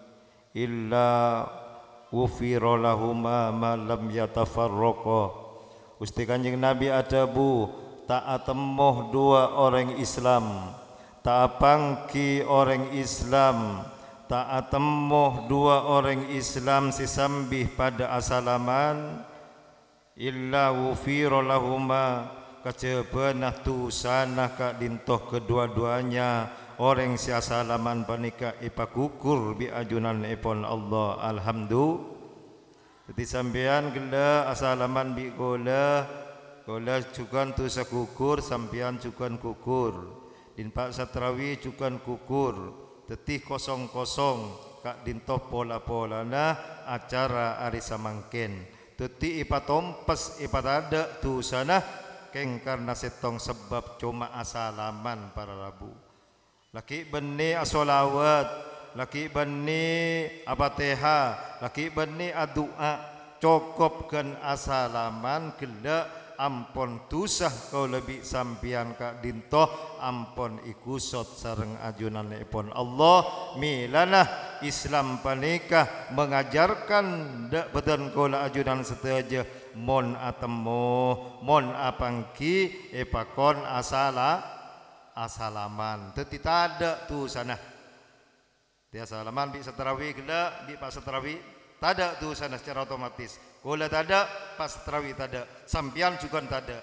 illa ghufira lahuma ma lam yatafarraqa. Gusti Kanjeng Nabi ada bu tak atemoh dua orang Islam, tak pangki orang Islam, tak atemoh dua orang Islam sisambih pada asalaman illa wufira lahuma kacebenah tu sanah kak dintoh kedua-duanya orang si asalaman panika ipakukur bi ajunan ipon Allah. Alhamdulillah. Jadi sampean gela asalaman bi gola cukan tu sakukur sampean cukan kukur din Pak Setrawi cukan kukur tetih kosong-kosong kak dintoh pola-pola nah acara hari samangken tetih ipatompes ipatada tu sana keng karena setong sebab cuma asalaman para rabu laki beni asolawat laki beni abateha laki beni adua cokopkan asalaman gela ampon tusah kau lebih sampian kak dintoh ampon ikusot sareng ajunan ipon Allah milanah Islam panikah mengajarkan dak bedan kola ajunan seteja mon atemo mon apangki epakon asalaman teti tada tu sana Dia salaman bi tarawih gela, bi pas tarawih tada tu sana secara otomatis. Gola tada, pas tarawih tada. Sampian juga tada.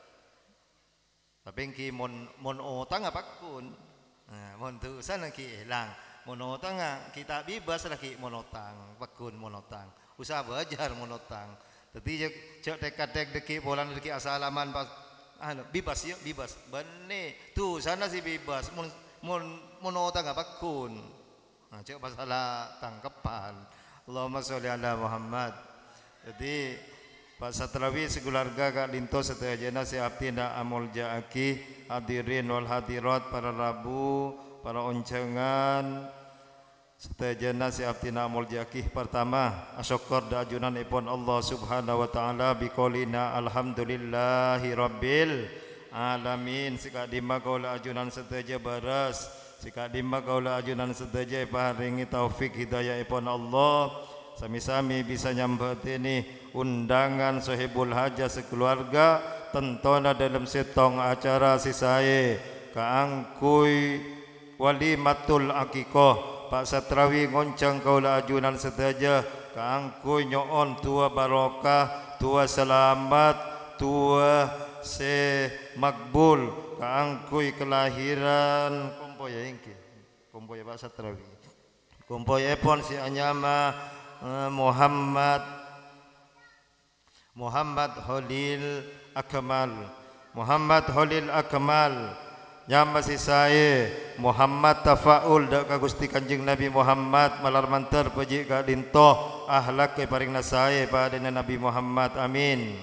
Tapi ki mon otang apa kun? Nah, mon tu sana ki hilang. Mon otang kita bebas lagi mon otang, pakun mon otang. Usaha belajar mon otang. Tapi cek tekad deki bolan deki asalaman pas bebas ya bebas. Bene tu sana si bebas. Mon otang apa kun? Nah, cek masalah tangkapan. Allahumma sholli ala Muhammad. Jadi pas tarawih sekeluarga kak linto setengah jana si abdina amul jaaki hadirin wal hadirat para rabu para oncengan setengah jana si abdina amul jaaki pertama asyukur da ajunan ipon Allah subhanahu wa ta'ala biqolina alhamdulillahi rabbil alamin sika dima kaula ajunan seteja baras sika dima kaula ajunan seteja paringi taufik hidayah ipon Allah sami-sami bisa nyambut ini undangan sahibul hajah sekeluarga tentona dalam setong acara sisae kaangkui walimatul akikoh Pak Satrawi ngoncang kaula ajunan sedaja kaangkui nyoon tua barokah tua selamat tua se makbul kaangkui kelahiran kompoya ingki kompoya Pak Satrawi kompoya epon si anyama Muhammad Holil Akmal yang masih saya Muhammad Tafaul dak ka Gusti Kanjeng Nabi Muhammad malar mantar peji ka dintoh ahlak ke paring nasae pada Nabi Muhammad amin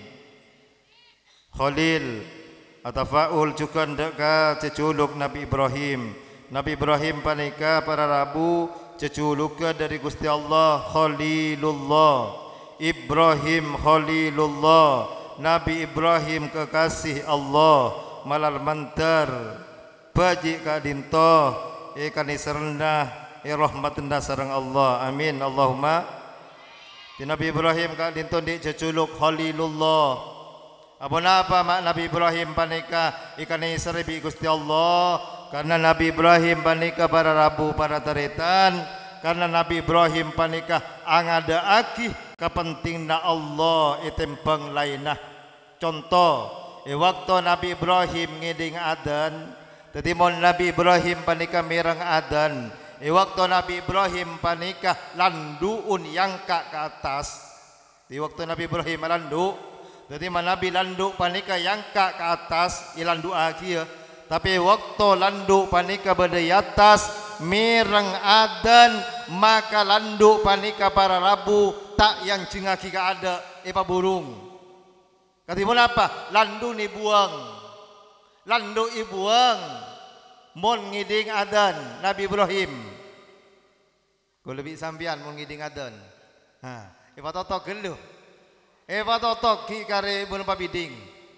Holil Tafaul cukan dak ka ceculuk Nabi Ibrahim panika para rabu ceculuknya dari Gusti Allah Khalilullah Ibrahim Khalilullah Nabi Ibrahim kekasih Allah malal mantar baji ka dintoh ikan isrendah rahmatna sareng Allah amin Allahumma di Nabi Ibrahim ka dintoh di ceculuk Khalilullah apa mak Nabi Ibrahim panika ikan isrebi Gusti Allah karena Nabi Ibrahim panika para rabu para taretan karena Nabi Ibrahim panika angada aki kepentingna Allah itempeng lainah contoh waktu Nabi Ibrahim ngiding adan jadi mon Nabi Ibrahim panika mirang adan waktu Nabi Ibrahim panika landuun yangka ke atas di waktu Nabi Ibrahim landu jadi Nabi landu panika yangka ke atas ilandu aki ya tapi waktu landu panika berdaya atas mireng adan maka landu panika para rabu tak yang cengaki ka ada epa burung katimun apa landu ni buang landu ibuang mon ngiding adan Nabi Ibrahim ko lebih sambian mon ngiding adan ha epa totok geluh epa totok ki kare mun pabiding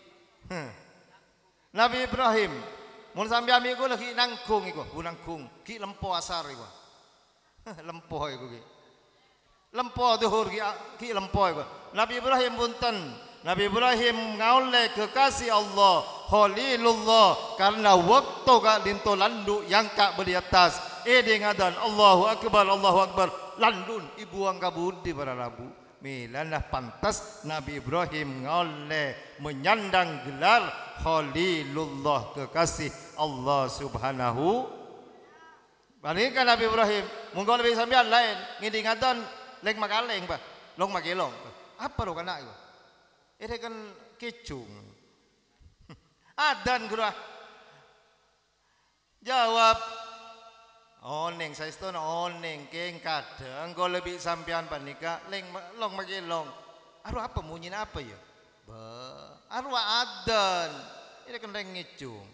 Nabi Ibrahim mun sampai amigo lagi nangkung iku, nangkung, ki lempo asar iku. Lempo iku ki. Lempo duhur ki lempo iku. Nabi Ibrahim punten, Nabi Ibrahim ngaule kekasih Allah, Khalilullah karena waktu ka dinto landu yang kak beli atas. Ngadan Allahu Akbar landun ibuang kabudi para rabu. Milanlah pantas Nabi Ibrahim ngaule menyandang gelar Khalilullah kekasih Allah subhanahu balikan Nabi Ibrahim mungkin lebih sambian lain ngiding adan leng makaleng pa long makilong apa lo kana itu ini kan kicung adan gura jawab oneng saya itu oneng keng kadang kalau lebih sampean panika leng long magilong aru apa munyin apa ya aru adan ini kan leng ngicung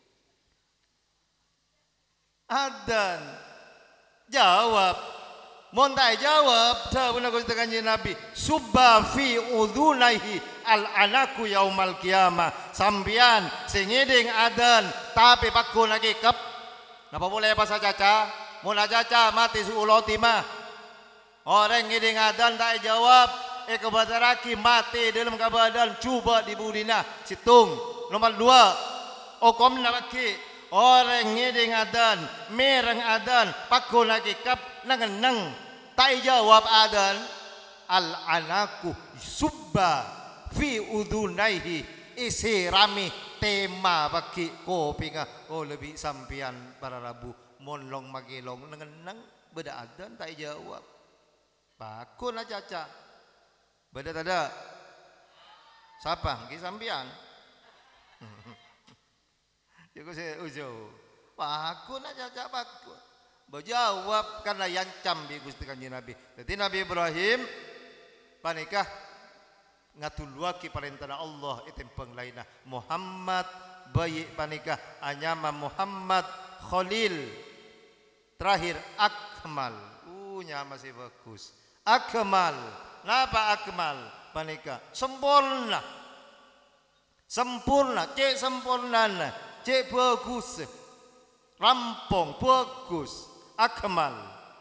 adan jawab montai jawab dah benar Gusti Kanjeng Nabi subba fi udhunaihi al anaku yaumal qiyamah sampean sing ngiding adan tapi pakun lagi kep napa boleh bahasa caca mula caca mati suuloti mah orang ngiding adan tak jawab kebadaraki mati dalam kebadan cuba di budina situng nomor 2 okom nabaki orang ngiding adan, mereng adan, pakun lagi kap nangeneng, tak jawab adan, al-anaku subba fi udunaihi isi rami tema bagi kopi ngah. Oh lebih sampian para rabu monlong magilong nangeneng beda adan tak jawab. Pakun lah caca. Beda tada. Siapa? Ki sampian. Jadi saya ujo. Pakun aja caca pakun. Berjawab karena yang cambi Gusti Kanjeng Nabi. Jadi Nabi Ibrahim panikah ngatuluaki perintah Allah itu penglainah Muhammad bayi panikah anyama Muhammad Khalil terakhir Akmal. Nyama masih bagus. Akmal. Napa akmal? Panika sempurna. Sempurna, cek sempurna, cek bagus. Rampung, bagus. Akmal.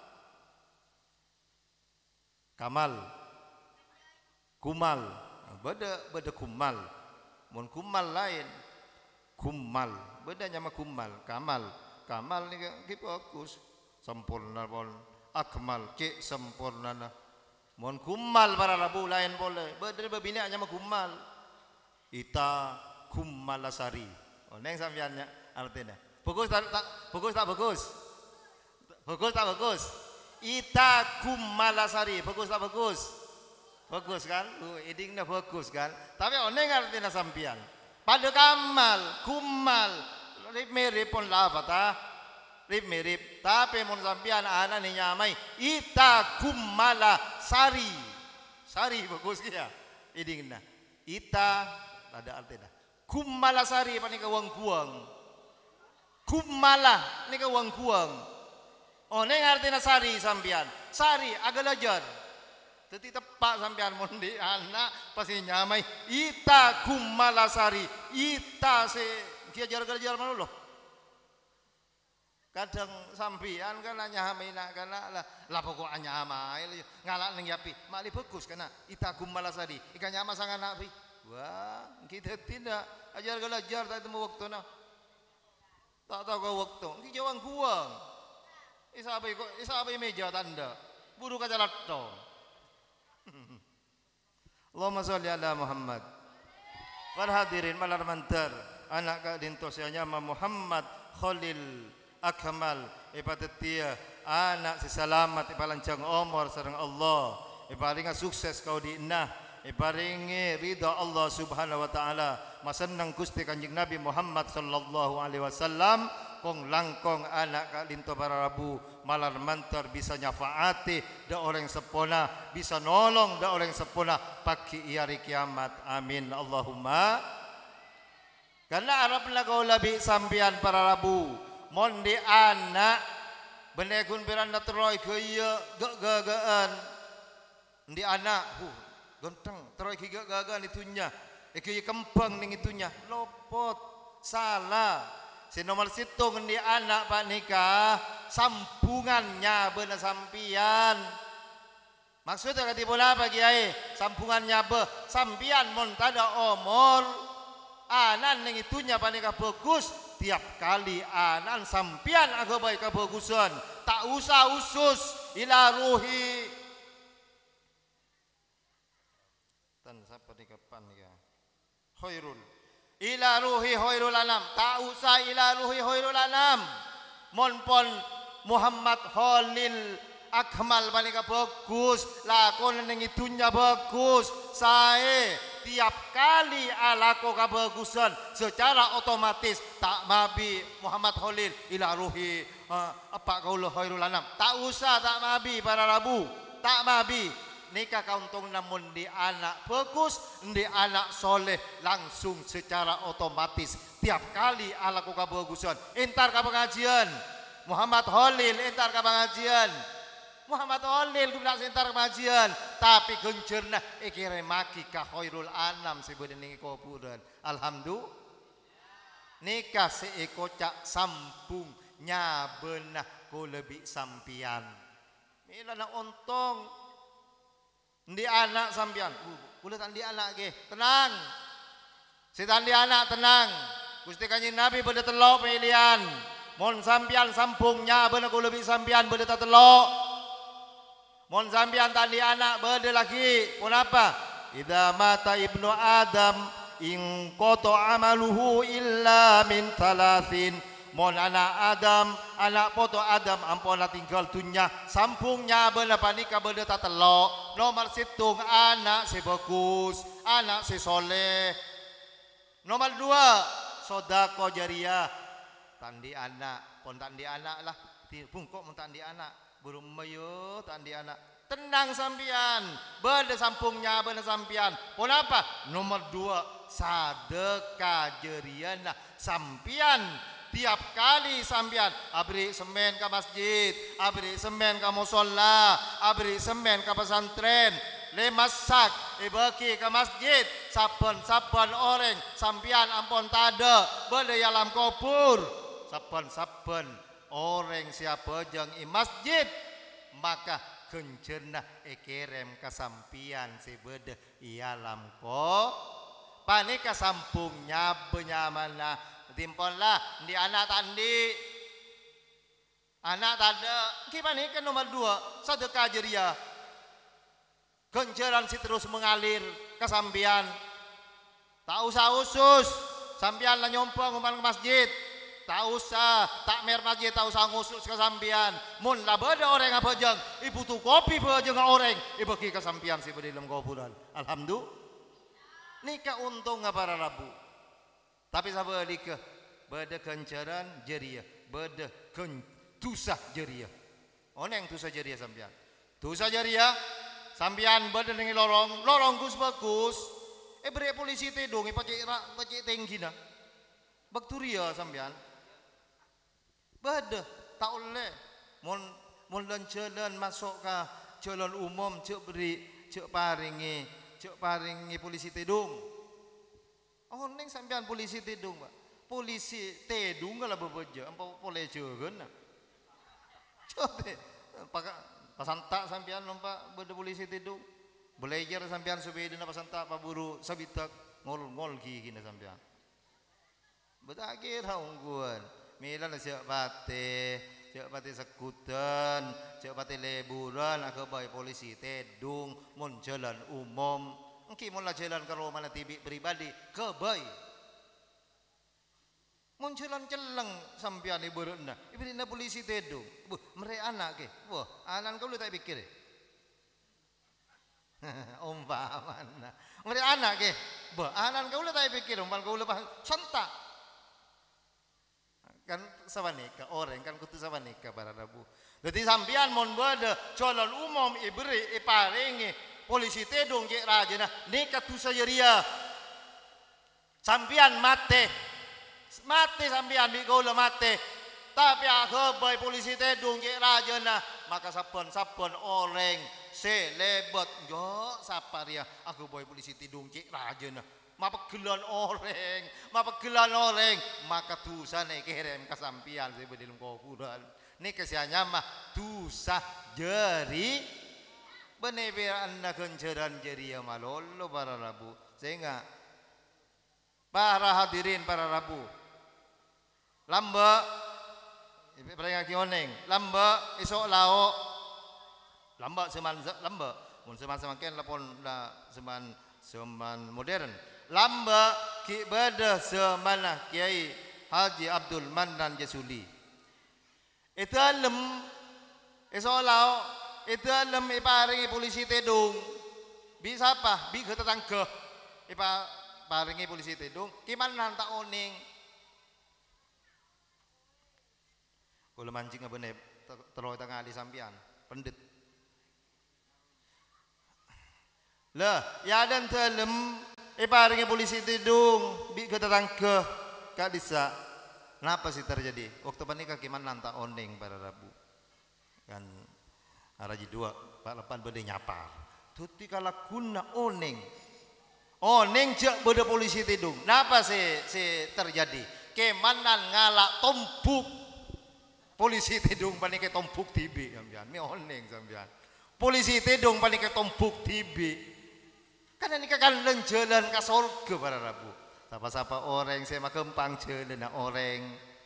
Kamal. Kumal. Beda kumal. Mun kumal lain. Kumal. Beda nyama kumal. Kamal. Kamal ni bagus. Sempurna pun. Akmal, cek sempurna. Mohon kumal para rabu lain boleh. Berdiri berbina hanya kumal. Ita kumalasari. Oh, neng sampiannya artinya. Bagus tak bagus tak bagus. Bagus tak bagus. Ita kumalasari. Bagus tak bagus. Bagus kan? Idingnya bagus kan? Tapi neng artinya sampian. Pada kamal, kumal, mirip pun lava ta. Mirip, tapi mun sampian anak ni nyamai ita kumala sari, sari bagus kia, idingna ita ada artinya kumala sari apa ni kawang kuang, kumala ni kawang kuang, oh ni artinya sari sampian, sari agak lajar, tetapi tepat sampian mun di anak pasti nyamai ita kumala sari, ita se kia jar mana loh. Kadang sampian kan hanya hamina kana lah pokok hanya hamai ngalak neng yapi mali bagus kana itakum malasadi ikan nyama sangat nabi wah kita tidak ajar galajar tak temu waktu na tak tahu kau waktu ki jawang kuang isabai meja tanda buru kaca latto Allahumma sholli ala Muhammad. Para hadirin malar mantar anak ka dintos nyama Muhammad Khalil Akmal ibadetia anak seselamat ipalancang umur sareng Allah iparinga sukses kau di inah iparingi ridha Allah Subhanahu wa taala maseneng Gusti Kanjeng Nabi Muhammad sallallahu alaihi wasallam kong langkong anak kalinto para rabu malar mantar bisa nyafaati da orang sepona bisa nolong da orang sepona pagi hari kiamat amin Allahumma karena Arabna kau lebih sampian para rabu mondi anak benekun beranda teroy kaya gagagaan di anak genteng teroy kaya gagagaan itunya kaya kempeng ning itunya lopot salah si nomor situng di anak pak nikah sambungannya bener sampian maksudnya kata bola apa kiai sambungannya be sampian mon tada omor anan ning itunya pak nikah bagus tiap kali anan sampian agak baik kebagusan tak usah usus ila ruhi tan siapa di kapan ya khairul ila ruhi khairul anam tak usah ila ruhi khairul anam monpon Muhammad Khalil Akmal panika bagus lakon ning itunya bagus saya tiap kali alako kebagusan secara otomatis tak mabi Muhammad Khalil ila ruhi apa kaula khairul anam tak usah tak mabi para rabu tak mabi nikah kauntong namun di anak bagus di anak soleh langsung secara otomatis tiap kali alako kebagusan entar ke pengajian Muhammad Khalil entar ke pengajian Muhammad Khalil guna sentar pengajian tapi gencerna ikire maki ka khairul anam sebut ning kuburan alhamdulillah nikah seeko cak sambung nyabenah ko lebih sampian milana ontong di anak sampian kula tan di anak ge tenang setan di anak tenang Gusti Kanjeng Nabi beda telok pilihan. Mon sampian sampungnya bener ku lebih sampian beda telok. Mon sampian tadi anak beda lagi. Pun apa? Idza mata ibnu Adam in qata amaluhu illa min thalathin. Mon anak Adam, anak poto Adam ampun tinggal dunia sampungnya bener panika beda telok. Nomor situng anak si bagus, anak si soleh. Nomor 2 sodako jariah. Tandi anak, pon tandi anak lah. Bungkok mentandi anak, burung mayo tandi anak. Tenang sampian, beda sampungnya beda sampian. Pon apa? Nomor 2 sedekah jariah. Nah, sampian tiap kali sampian abri semen ke masjid, abri semen ke musola, abri semen ke pesantren, lemasak bagi ke masjid, saben orang sampian ampun tada beda dalam kubur, saben orang siapa jeng i masjid maka kencerna kerem kesampian si beda ialam ko panika sampungnya benyamana timponlah di anak tandi anak tanda gimana kan nomor 2 sedekah jariah kenceran si terus mengalir kesampian tak usah usus sampian lah nyompong umpan ke masjid tak usah takmir masjid tak usah ngusus kesampian mun lah beda orang apa jeng ibu tu kopi bejeng orang ibu ki kesampian si beda dalam kuburan alhamdulillah nikah untung para rabu. Tapi sabar dikah beda kencaran jariah, beda tusah jariah. Oneng tusah jariah sampian. Tusah jariah sampian beda dengan lorong gus bagus. Beri polisi tedong, pacik tinggi na. Bakteria sampian. Beda tak oleh. Mon jalan masuk ke jalan umum cek paringi polisi tedong. Oh neng sampean polisi tedung pak, polisi tedung kalau bebeja, apa boleh jangan? Coba, pasantak sampean lompat beda polisi tedung, belajar sampean supaya dina pasantak pak buru sabitak ngol gigi na sampean. Betakhir haungguan, milan siap pati sekutan, siap pati leburan, aku bayi polisi tedung, mon jalan umum. Mungkin mula jalan ke rumah TV pribadi ke bayi. Munculan celeng sampian ibu rendah. Ibu rendah polisi tedung. Mereka anak ke. Wah, anak kau lu tak pikir. Umpamana. Mereka anak ke. Anak kau lu tak pikir. Umpan kau lu santak. Kan sama nikah orang kan kutu sama nikah para rabu. Jadi sampian mon bade jalan umum iberi iparingi. Polisi tedung je raja nah nikah tu sajaria sampian mate sampian di gaula mate tapi aku boy polisi tedung je raja nah maka sapon orang selebot yo saparia aku boy polisi tedung je raja nah mapagelan orang maka tusane kerem kasampian se bedilum kuburan nikah sianya mah tusah jeri bener anda kenceran jariah malolo para rabu sehingga para hadirin para rabu lamba ibaratnya kioneng lamba esok lao lamba seman lamba mun seman lapon la seman modern lamba ki bada semana Kiai Haji Abdul Mannan Jasuli itu alem esok lao itu alam iparingi polisi tedung bisa apa bi ke tetangga iparingi polisi tedung gimana tak oning kalau mancing apa nih terlalu tengah di sampian pendet lah ya dan dalam iparingi polisi tedung bi ke tetangga kak bisa kenapa sih terjadi waktu panikah gimana tak oning pada rabu kan Raji 2 Pak Lepan beda nyapa. Tuti kala kuna oneng cek beda polisi tedung. Napa si terjadi? Kemanan ngalak tompuk polisi tedung panike tompuk tibi sampean. Mi oneng sampean. Polisi tedung panike tompuk tibi. Karena ini kan jalan ke surga para rabu. Siapa orang saya makempang celana orang.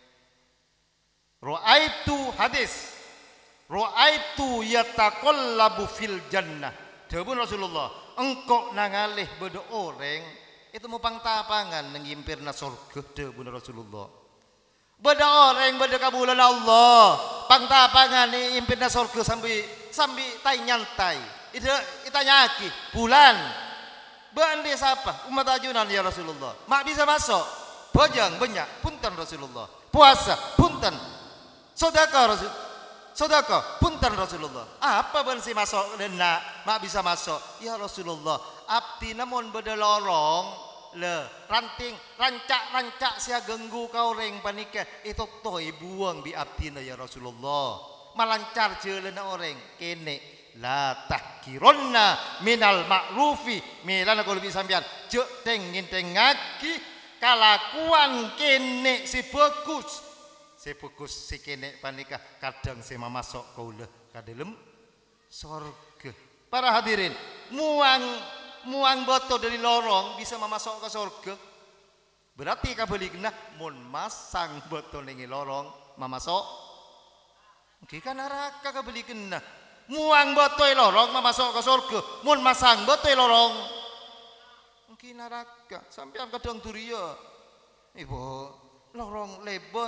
Ra'aitu hadis. Ra'aitu yataqallabu fil jannah. Dawuh Rasulullah, engkau nangalih beda orang itu mau pangtapangan nengimpirna surga. Dawuh Rasulullah. Beda orang beda kabulan Allah. Pangtapangan ni impirna surga sambil tai nyantai. Itu nyaki bulan. Bandi siapa? Umat ajunan ya Rasulullah. Mak bisa masuk. Bojang banyak punten Rasulullah. Puasa punten. Sedekah Rasul. Sedekah punten Rasulullah. Apa bensi masuk dena? Mak bisa masuk. Ya Rasulullah, abdi namun beda lorong le ranting rancak sia genggu kau reng panika itu toy buang bi abdina ya Rasulullah. Malancar jelena orang kene la tahkironna minal ma'rufi milana kalau lebih sampean cek tengin tengaki kalakuan kene si bagus si kene panika kadang si mamasok kau le kadalem sorga. Para hadirin, muang botol dari lorong bisa memasok ke surga. Berarti kabeli kena mun masang botol nengi lorong memasok kita neraka kabeli kena. Muang botol lorong memasok ke surga. Mun masang botol lorong mungkin neraka. Sampai kadang turia. Ibu lorong lebar.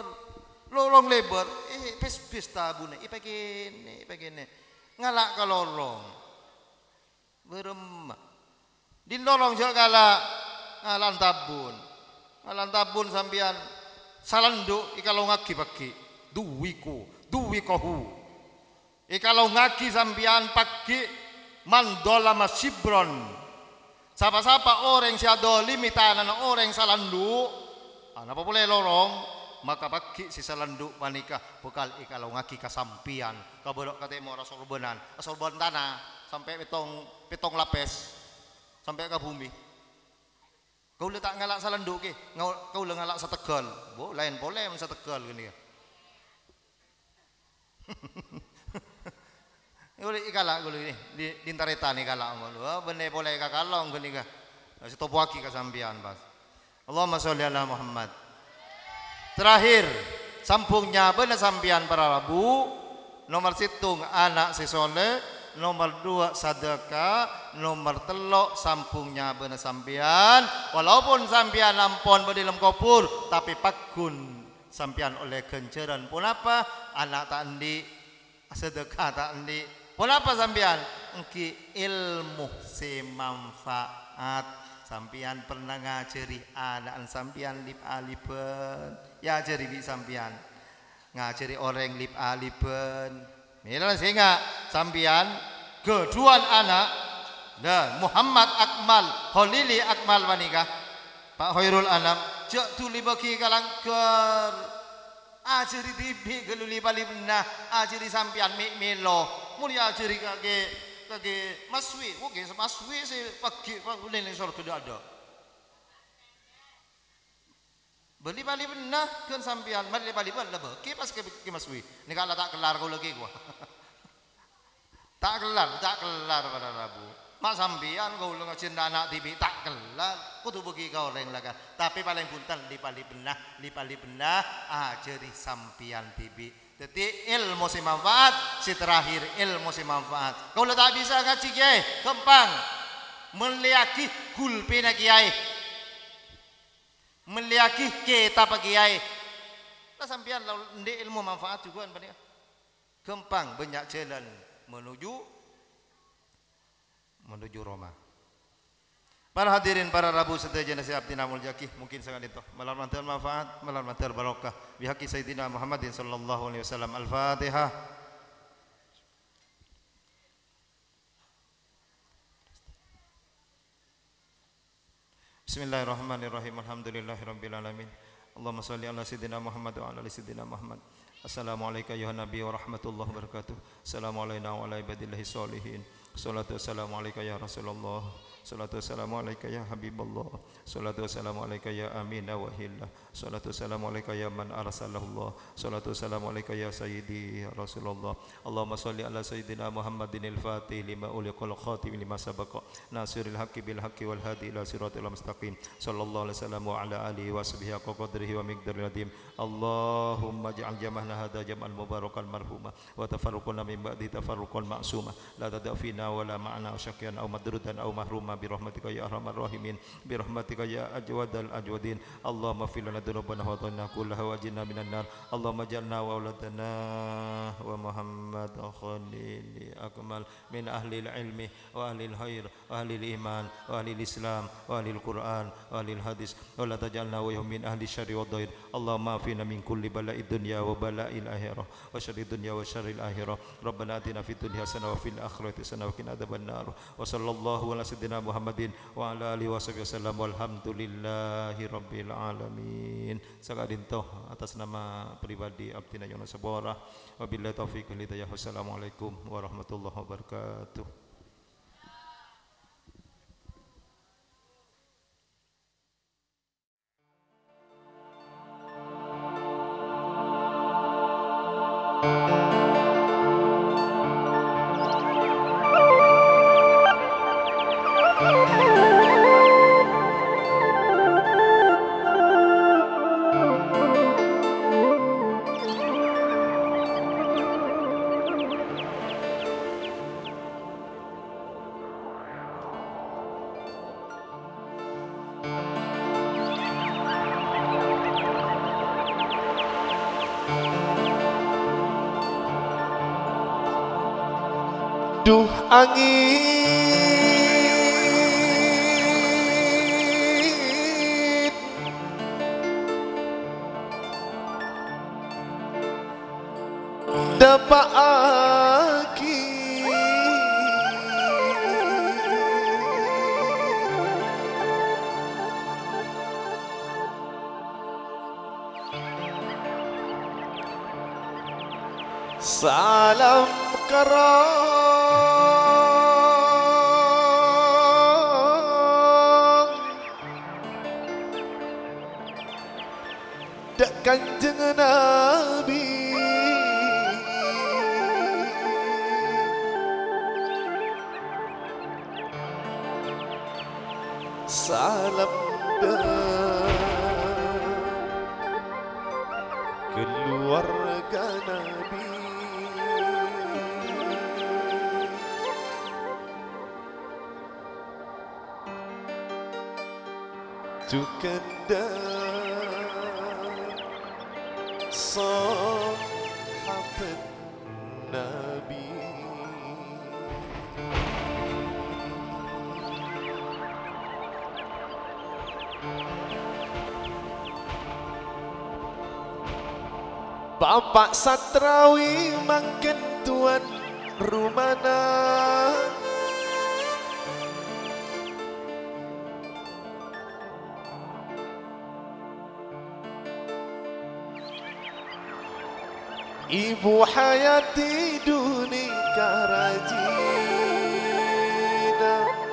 Pes tabune. Ipagene. Ngalak ke lorong. Berem. Di lorong juga ngalan tabun sampean salanduk ikalau ngaki pagi duwi kohu ikalau ngaki sampean pagi mandola masibron sapa orang siado limitan orang salanduk apa boleh lorong maka pagi si salanduk manika bekal ikalau ngaki kasampian kaborok katemo rasorbenan tanah sampai petong lapis sampai ke bumi. Kau letak ngalak salanduk ke, kau le ngalak sategal. Bo lain boleh men sategal gini ya. Boleh ikalak gulu ini di tareta ni kalak ngono. Bene boleh kakalong gini ka. Sitopuaki ka sampean pas. Allahumma sholli ala Muhammad. Terakhir, sampungnya bener sampean para rabu. Nomor situng anak si soleh. Nomor 2 sedekah, nomor 3 sampungnya bener sampean walaupun sampean lampon dalam kubur tapi pakun sampean oleh kenceran pun apa anak tak endi sedekah tak endi pun apa sampean engki ilmu semanfaat sampean pernah ngajari anak sampean lip aliben ya ajari bi sampean ngajari orang lip aliben. Inilah sehingga sampian keduaan anak dan Muhammad Akmal Holili Akmal manika Pak Hoirul Anam cek tuli bagi kalangker ajari tibi geluli balibna ajari sampian melo mulia ajari kage maswi oke maswi si pagi ulin sor tidak ada beli bali benar kan sampean bali benar bagi pas ke maswi ni kalau tak kelar kau lagi gua tak kelar pada Rabu mak sampean kau ngajin anak tibi tak kelar kudu bagi kau orang laga tapi paling punten li bali benar ajari sampean tibi jadi ilmu si manfaat si terakhir ilmu si manfaat kau tak bisa ngaji kiai gampang meliaki gulpina kiai meliaki kita pagi kiai. Lah sampean ndek ilmu manfaat juga kan gampang banyak jalan menuju Roma. Para hadirin para Rabu sedaya nasihat tinamul jakih mungkin sangat itu melalui manfaat melalui barokah bihaqi sayyidina Muhammadin sallallahu alaihi wasallam al-Fatihah. Bismillahirrahmanirrahim. Alhamdulillahirabbil alamin. Allahumma shalli ala sayyidina Muhammad wa ala ali sayyidina Muhammad. Assalamualaikum ya nabi wa rahmatullahi wabarakatuh. Assalamualaikum wa ala ibadillahi sholihin. Salatu wassalamu alaika ya Rasulullah. Salatu wassalamu alaika ya Habibullah. Salatu wassalamu alaika ya Amina wa Hillah. Salatu wassalamu alaika ya man arsalallah. Salatu wassalamu alaika ya Sayyidi ya Rasulullah. Allahumma salli ala Sayyidina Muhammadin al-Fatih lima uliqal khatim lima sabaqa nasiril haqqi bil haqqi wal hadi ila siratil mustaqim. Sallallahu alaihi wasallam wa ala alihi wa sahbihi qadrihi wa miqdaril azim. Allahumma ij'al jam'ana hadha jam'an mubarakan marhuma wa tafarruquna min ba'di tafarruqan ma'suma la tada' fina wa la ma'na syaqyan aw madrudan aw mahruma birahmatika ya arhamar rahimin birahmatika ya ajwadal ajwadin. Allahumma fil lana dzunubana wa dhanna kullaha wa ajirna minan nar. Allahumma ij'alna wa auladana wa Muhammad khalili akmal min ahli ilmi wa ahli khair wa ahli iman wa ahli islam wa ahli quran wa ahli hadis wa la taj'alna wa min ahli syarri wa dhair. Allahumma afina min kulli bala'id dunya wa bala'il akhirah wa syarri dunya wa syarril akhirah. Rabbana atina fid dunya hasanah wa fil akhirati hasanah wa qina adzabannar. Wa sallallahu ala sayyidina Muhammadin wa ala alihi wasallam walhamdulillahi rabbil alamin. Sakadintoh atas nama pribadi Abdina Yono Sabora. Wabillahi taufiq wal hidayah. Wassalamualaikum warahmatullahi wabarakatuh. Duh angin dapat aki salam kerang dak Kanjeng Nabi salam dak keluarga Nabi Jukanda sahabat Nabi Bapak Satrawi makin tuan rumana Ibu Hayati Duni Karajina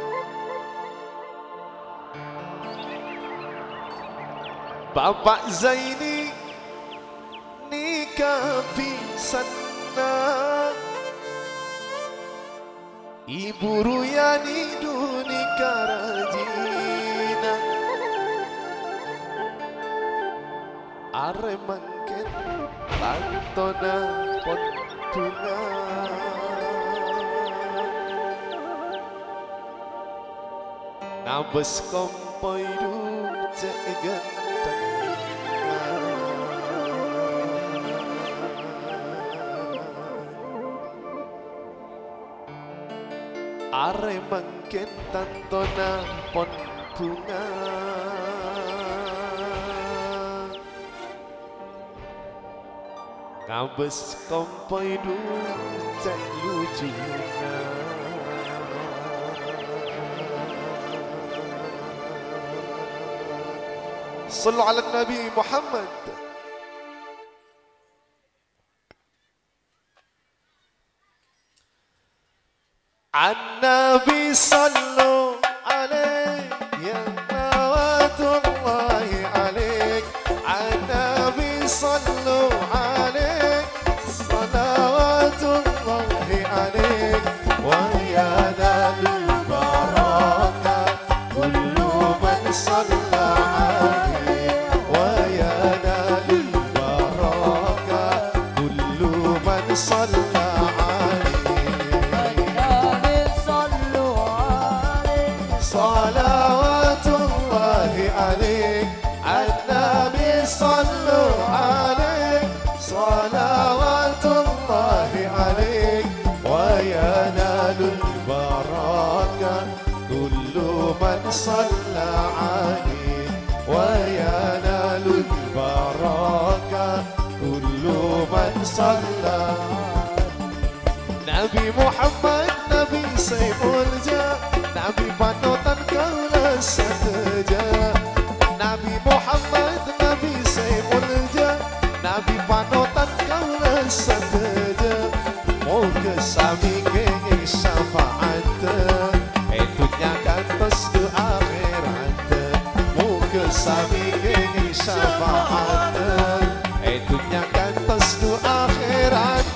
Bapak Zaini nikah pisana Ibu Ruyani Duni Karajina Aremangken Tantona Pontunga Nabes kompoi duce ganteng Aremangken Tantona Pontunga Ngabes kompoi ducek lucunya Sallu ala Nabi Muhammad النبي صلوا عليه يا صلوات الله عليك النبي صلوا عليك صلوات الله عليك ويا نال البركة كل من صلى عليه ويا نال البركة كل من صلى صلوات الله عليك النبي صلوا عليك صلوات الله عليك وينال البركة كل من صلى عليه وينال البركة كل من صلى Nabi Muhammad Nabi Saiful Jah Nabi panutan kaula sateja Nabi Muhammad Nabi Saiful Jah Nabi panutan kaula sateja Moga sami kenging syafaat Etunya kantos ke akhirat Moga sami kenging syafaat Etunya kantos ke akhirat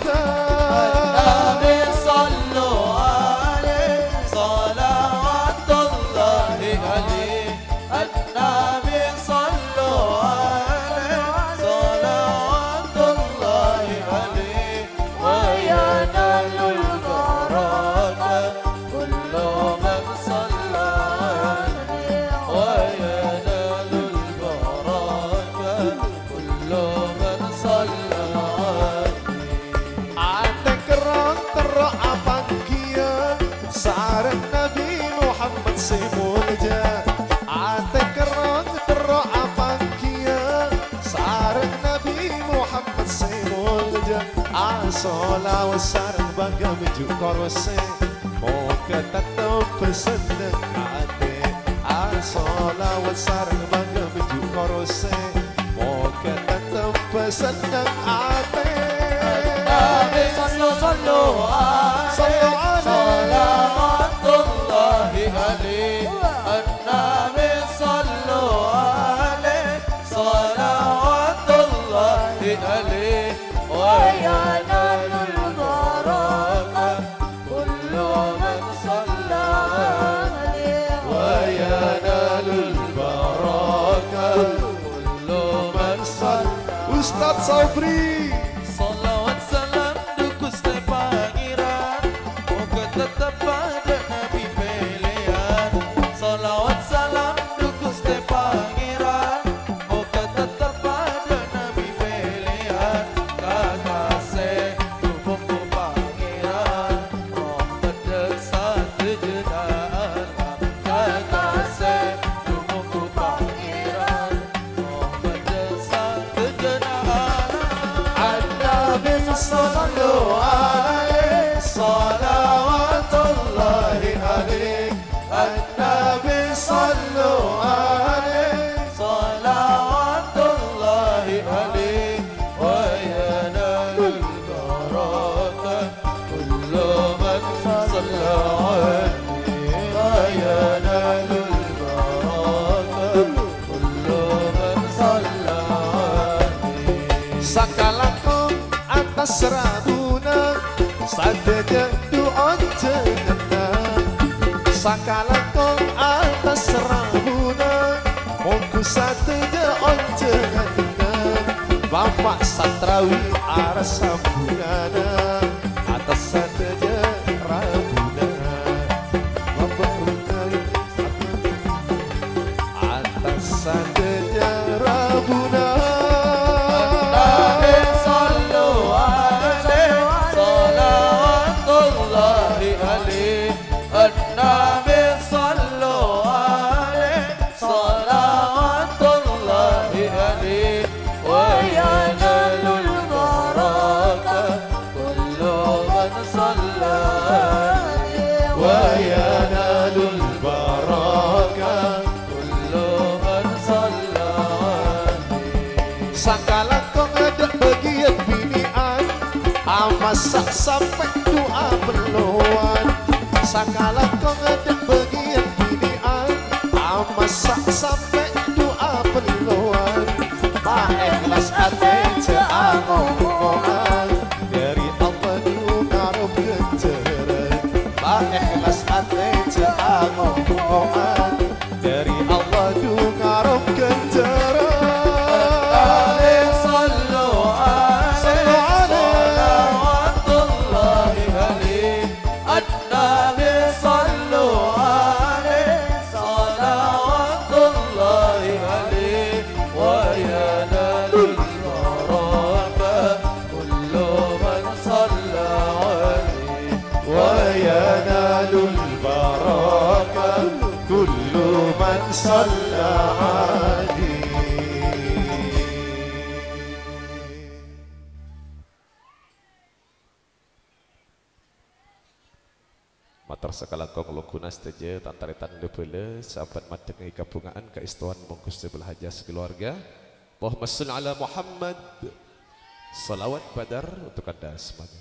Sola wasarang baga meju korose Moga tetap berseneng ate Sola wasarang baga meju korose Moga tetap berseneng ate Nabi sallu alaihi salawatullahi alaihi Nabi sallu alaihi salawatullahi alaihi وينال البركة كل من صلى عليه وينال البركة كل من صلى Ustaz Sabri Salawat salam dukus te pangeran Moga tetap pada Nabi pilihan Salawat salam dukus te pangeran Moga tetap pada Nabi pilihan Kakase tubuhku pangeran Oh mendesak sejenak Kakase tubuhku pangeran Oh mendesak sejenak صلوا عليه صلوات الله عليه النبي صلوا عليه صلوات الله عليه وينال البركة كل من صلى عليه وينال البركة كل من صلى عليه Sakalakum atas rabuna Sadaya doa jenengan Sakalakum atas rabuna Moga sadaya onjengan Bapak Satrawi aras sambungan Atas sadaya rabuna Bapak Satrawi atas sadaya rabuna Masak sampai doa berluan Sakalan kau ngedek bagian binian Masak sampai doa perluan Ma ikhlas hati ceangomongan Dari Allah du ngarep kejaran Ma ikhlas hati ceangomongan Dari Allah du ngarep kejaran صلى عليه Matur sekala kong lukuna seteja tantaritan debele sahabat madengi kabungaan keistuan mongkus sebelah haja sekeluarga. Allahumma sholli ala Muhammad. Salawat badar untuk Anda semuanya.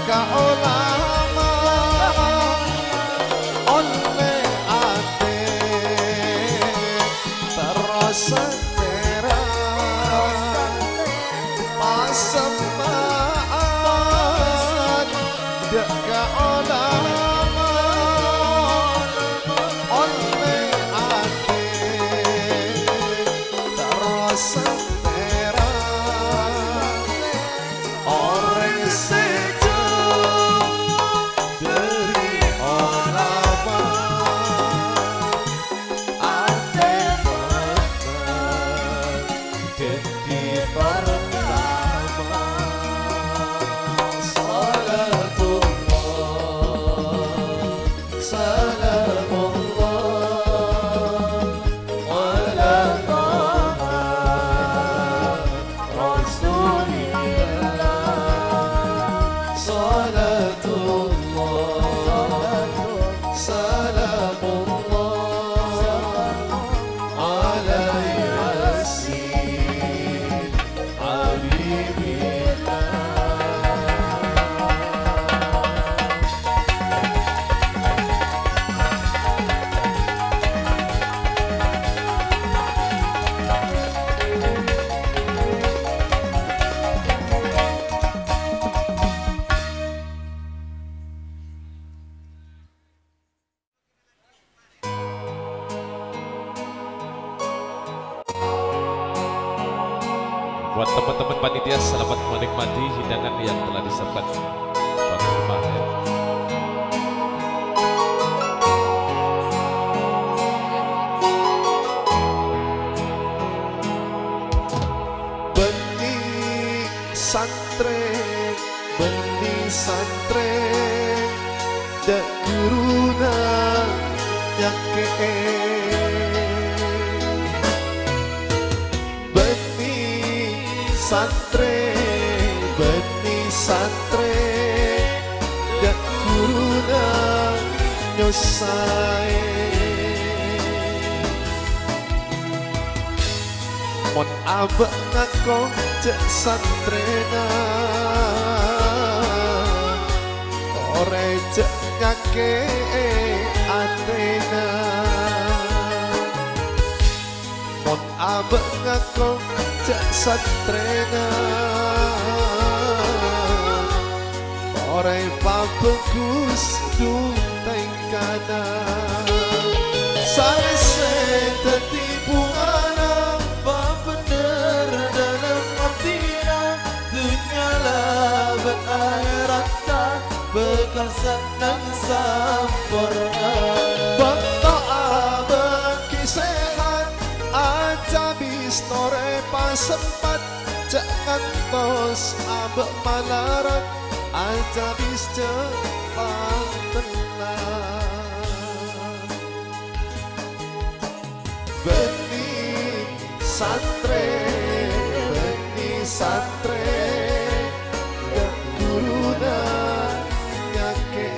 deka ulama oleh ate terasa terang pasemaan deka ulama oleh ate terasa Buat teman-teman panitia, selamat menikmati hidangan yang telah disiapkan tuan rumah ya. Benih santre dak guruna nyake benih santre dak guruna nyosai mon abek ngakong cek santrena ore cek nyake atena mon abek ngakong cek santrena ore papegus du tengkana sare se tertipu anak bener dalam hatinya dunia lah berakhirat bekal senang sempurna bentok abang kisehat aja bistore pas sempat jangan tos abang malarat aja bis cepat tenang benih santre dak guruna nyake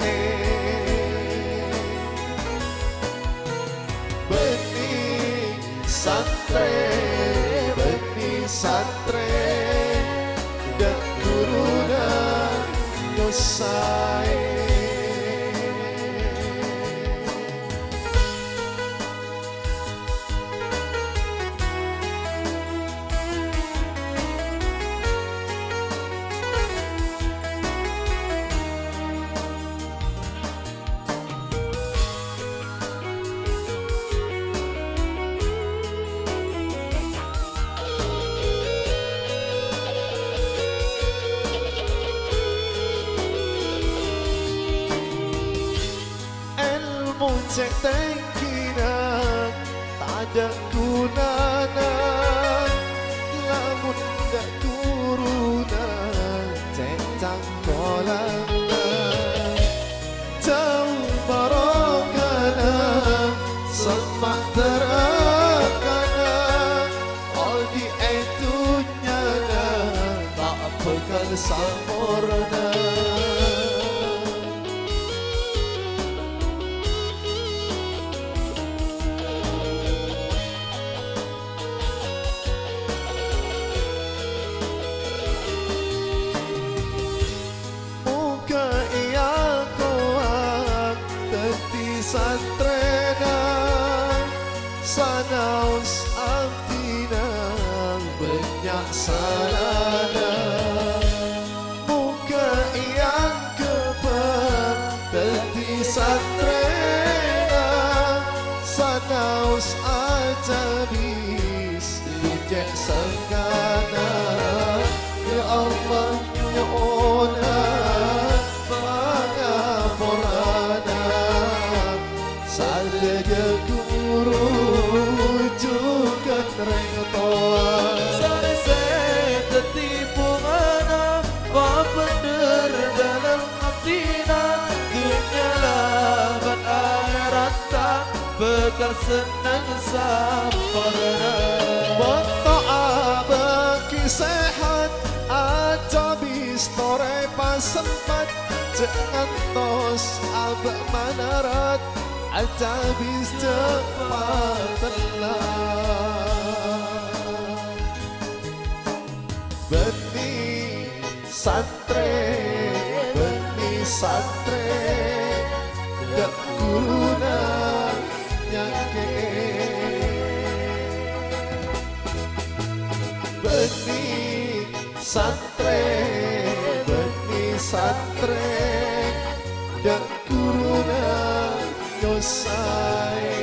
benih santre dak guruna nyosai cek tengkina tak ada gunana lamun gak turuna cek cangkolana jauh barokana semak terakana all di etunya tak bekal sempurna sanaus abdina banyak salana muka yang keper dadi satrena sanaus ajabis ijek sangkana ya Allah ya ona pangaporana saja guru juga rengtoa Sarese tertipu mana Wah bener dalam hatinya Dunia laban akhirat tak Bekal senang sampurna berdoa bagi sehat aja bistore pas sempat jangan tos abak manarat aja bis cepat telah benih satre dak guna nyake benih satre dak guna nyosai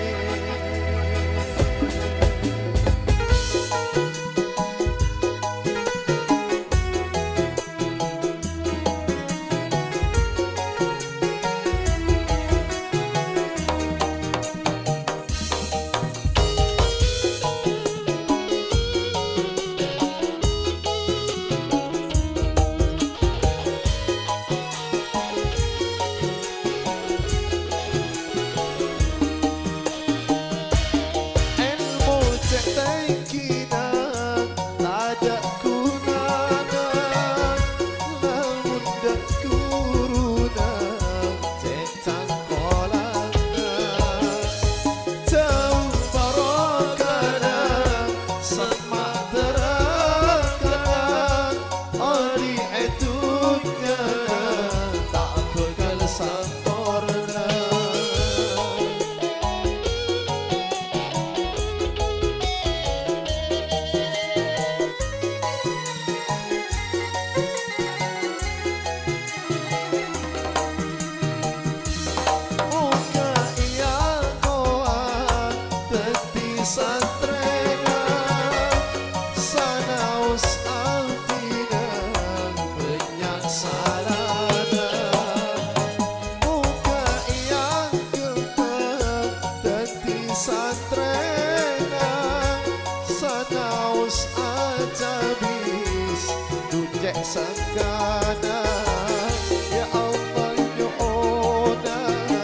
Sangkana ya Allah ya ona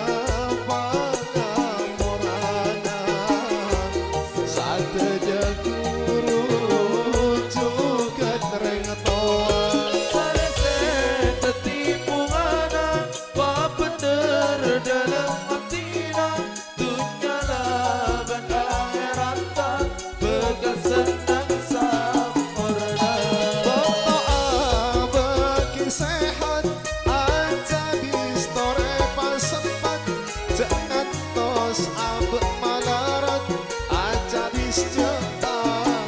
pangamorana sateja guru juga rengtoa Sarese tertipu mana Wah bener dalam hatinya Dunia laban akhirat tak Bekal senang sampurna sehat aja bistore pas sempat jangan tos abek malarat aja bis cepat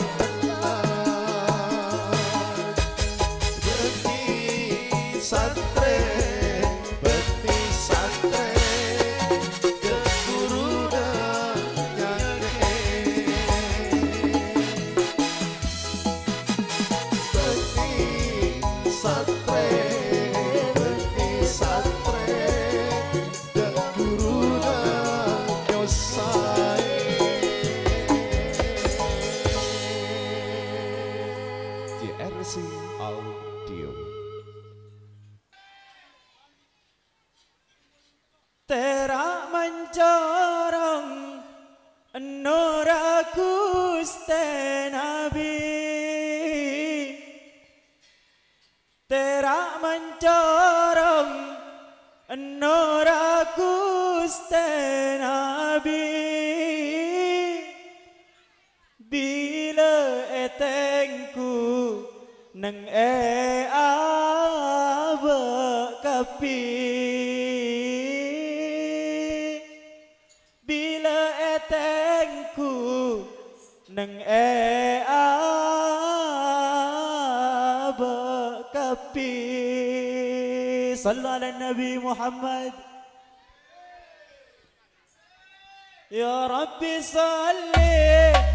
benih satre ke guru nyake benih satre Audio. Terak mencorong nur Gusti Nabi Terak mencorong nur Gusti Nabi bila etengku nang abek kapi bila eteng neng kapi sallu ala Nabi Muhammad ya Rabbi salli